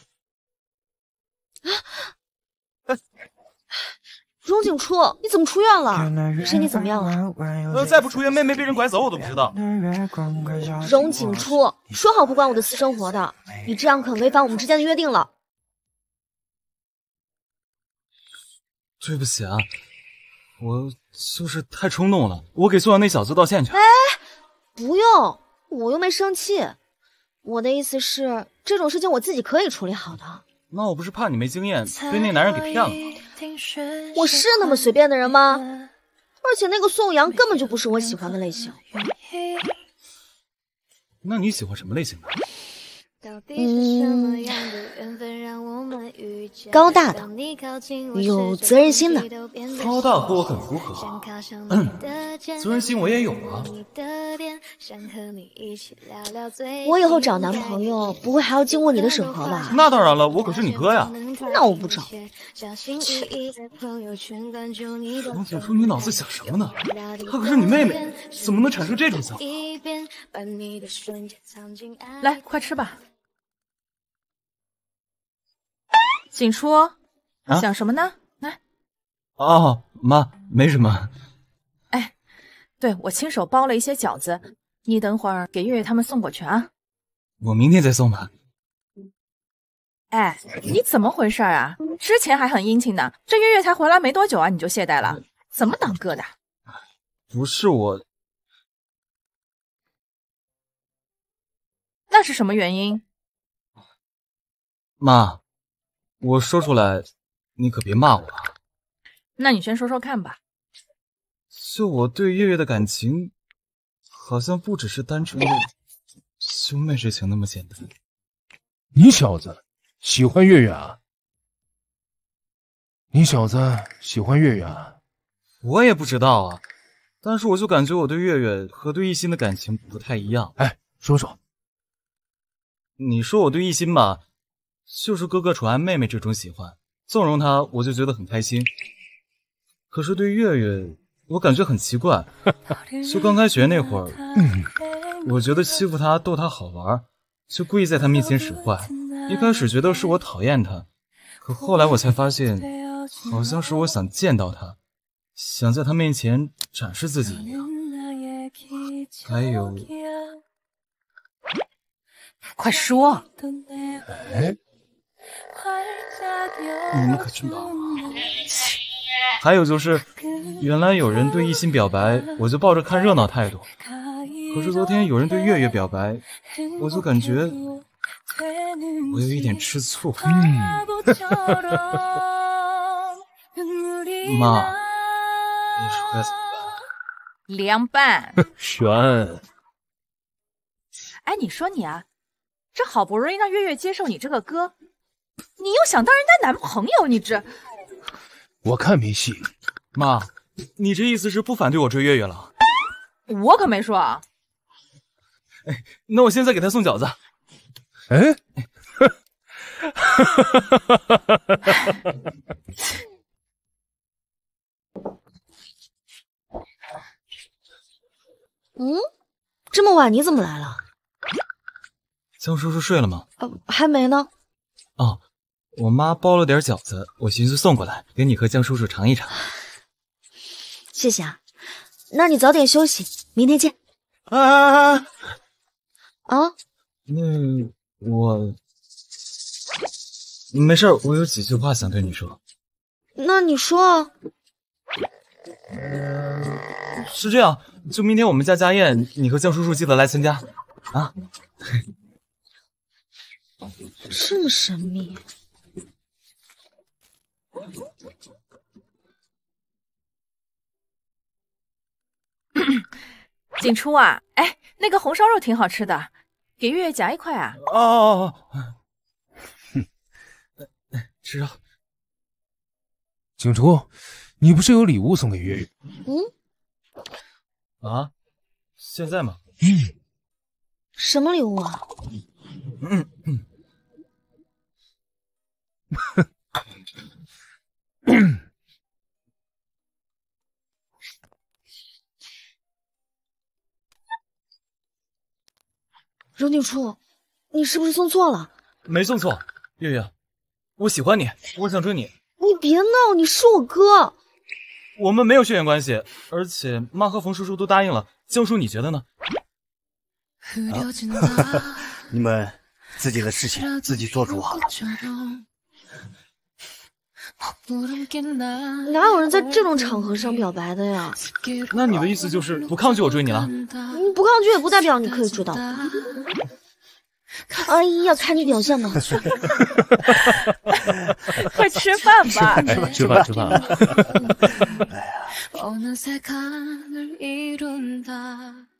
荣景初，你怎么出院了？身体怎么样了？ 再不出院，妹妹被人拐走，我都不知道。 荣景初，说好不管我的私生活的，你这样可违反我们之间的约定了。 对不起啊，我就是太冲动了，我给宋阳那小子道歉去。 哎，不用，我又没生气。我的意思是，这种事情我自己可以处理好的。 那我不是怕你没经验，被那男人给骗了吗？ 我是那么随便的人吗？而且那个宋阳根本就不是我喜欢的类型。 那你喜欢什么类型的？ 高大的，有责任心的。 高大和我很符合。责任心我也有啊。 我以后找男朋友不会还要经过你的审核吧？ 那当然了，我可是你哥呀。 那我不找。 王景初，你脑子想什么呢？她可是你妹妹，怎么能产生这种想法？ 来，快吃吧。景初， 啊？ 想什么呢？来。 哦，妈，没什么。 哎，对，我亲手包了一些饺子，你等会儿给月月他们送过去啊。 我明天再送吧。 哎，你怎么回事啊？之前还很殷勤呢，这月月才回来没多久啊，你就懈怠了，怎么当哥的？ 不是我， 那是什么原因？ 妈，我说出来，你可别骂我啊。 那你先说说看吧。 就我对月月的感情，好像不只是单纯的兄妹之情那么简单。 你小子喜欢月月啊？你小子喜欢月月啊？ 我也不知道啊，但是我就感觉我对月月和对一心的感情不太一样。 哎，说说。 你说我对一心吧，就是哥哥宠爱妹妹这种喜欢，纵容她我就觉得很开心。可是对月月，我感觉很奇怪。就刚开学那会儿，我觉得欺负她逗她好玩，就故意在她面前使坏。一开始觉得是我讨厌她，可后来我才发现，好像是我想见到她，想在她面前展示自己一样。还有， 快说！ 哎， 你们可真棒啊！还有就是，原来有人对一心表白，我就抱着看热闹态度。可是昨天有人对月月表白，我就感觉我有一点吃醋。妈，你说该怎么办？ 凉拌。 悬。 哎，你说你啊，这好不容易让月月接受你这个哥，你又想当人家男朋友，你这…… 我看没戏。 妈，你这意思是不反对我追月月了？ 我可没说啊。 哎，那我现在给他送饺子。 哎， 这么晚你怎么来了？ 江叔叔睡了吗？ 还没呢。 哦，我妈包了点饺子，我寻思送过来给你和江叔叔尝一尝。 谢谢啊，那你早点休息，明天见。 啊，那我没事，我有几句话想对你说。 那你说啊。 是这样，就明天我们家家宴，你和江叔叔记得来参加啊。 这么神秘。 景初啊，哎，那个红烧肉挺好吃的，给月月夹一块啊。 哦，吃肉。 景初，你不是有礼物送给月月？ 啊？现在吗？ 什么礼物啊？荣景初，你是不是送错了？ 没送错，月月，我喜欢你，我想追你。 你别闹，你是我哥。 我们没有血缘关系，而且妈和冯叔叔都答应了。江叔，你觉得呢？ 你们自己的事情自己做主好了。 哪有人在这种场合上表白的呀？ 那你的意思就是不抗拒我追你了？ 你不抗拒也不代表你可以追到。哎呀，看你表现吧。 快吃饭吧。 吃饭吃饭。 哎呀。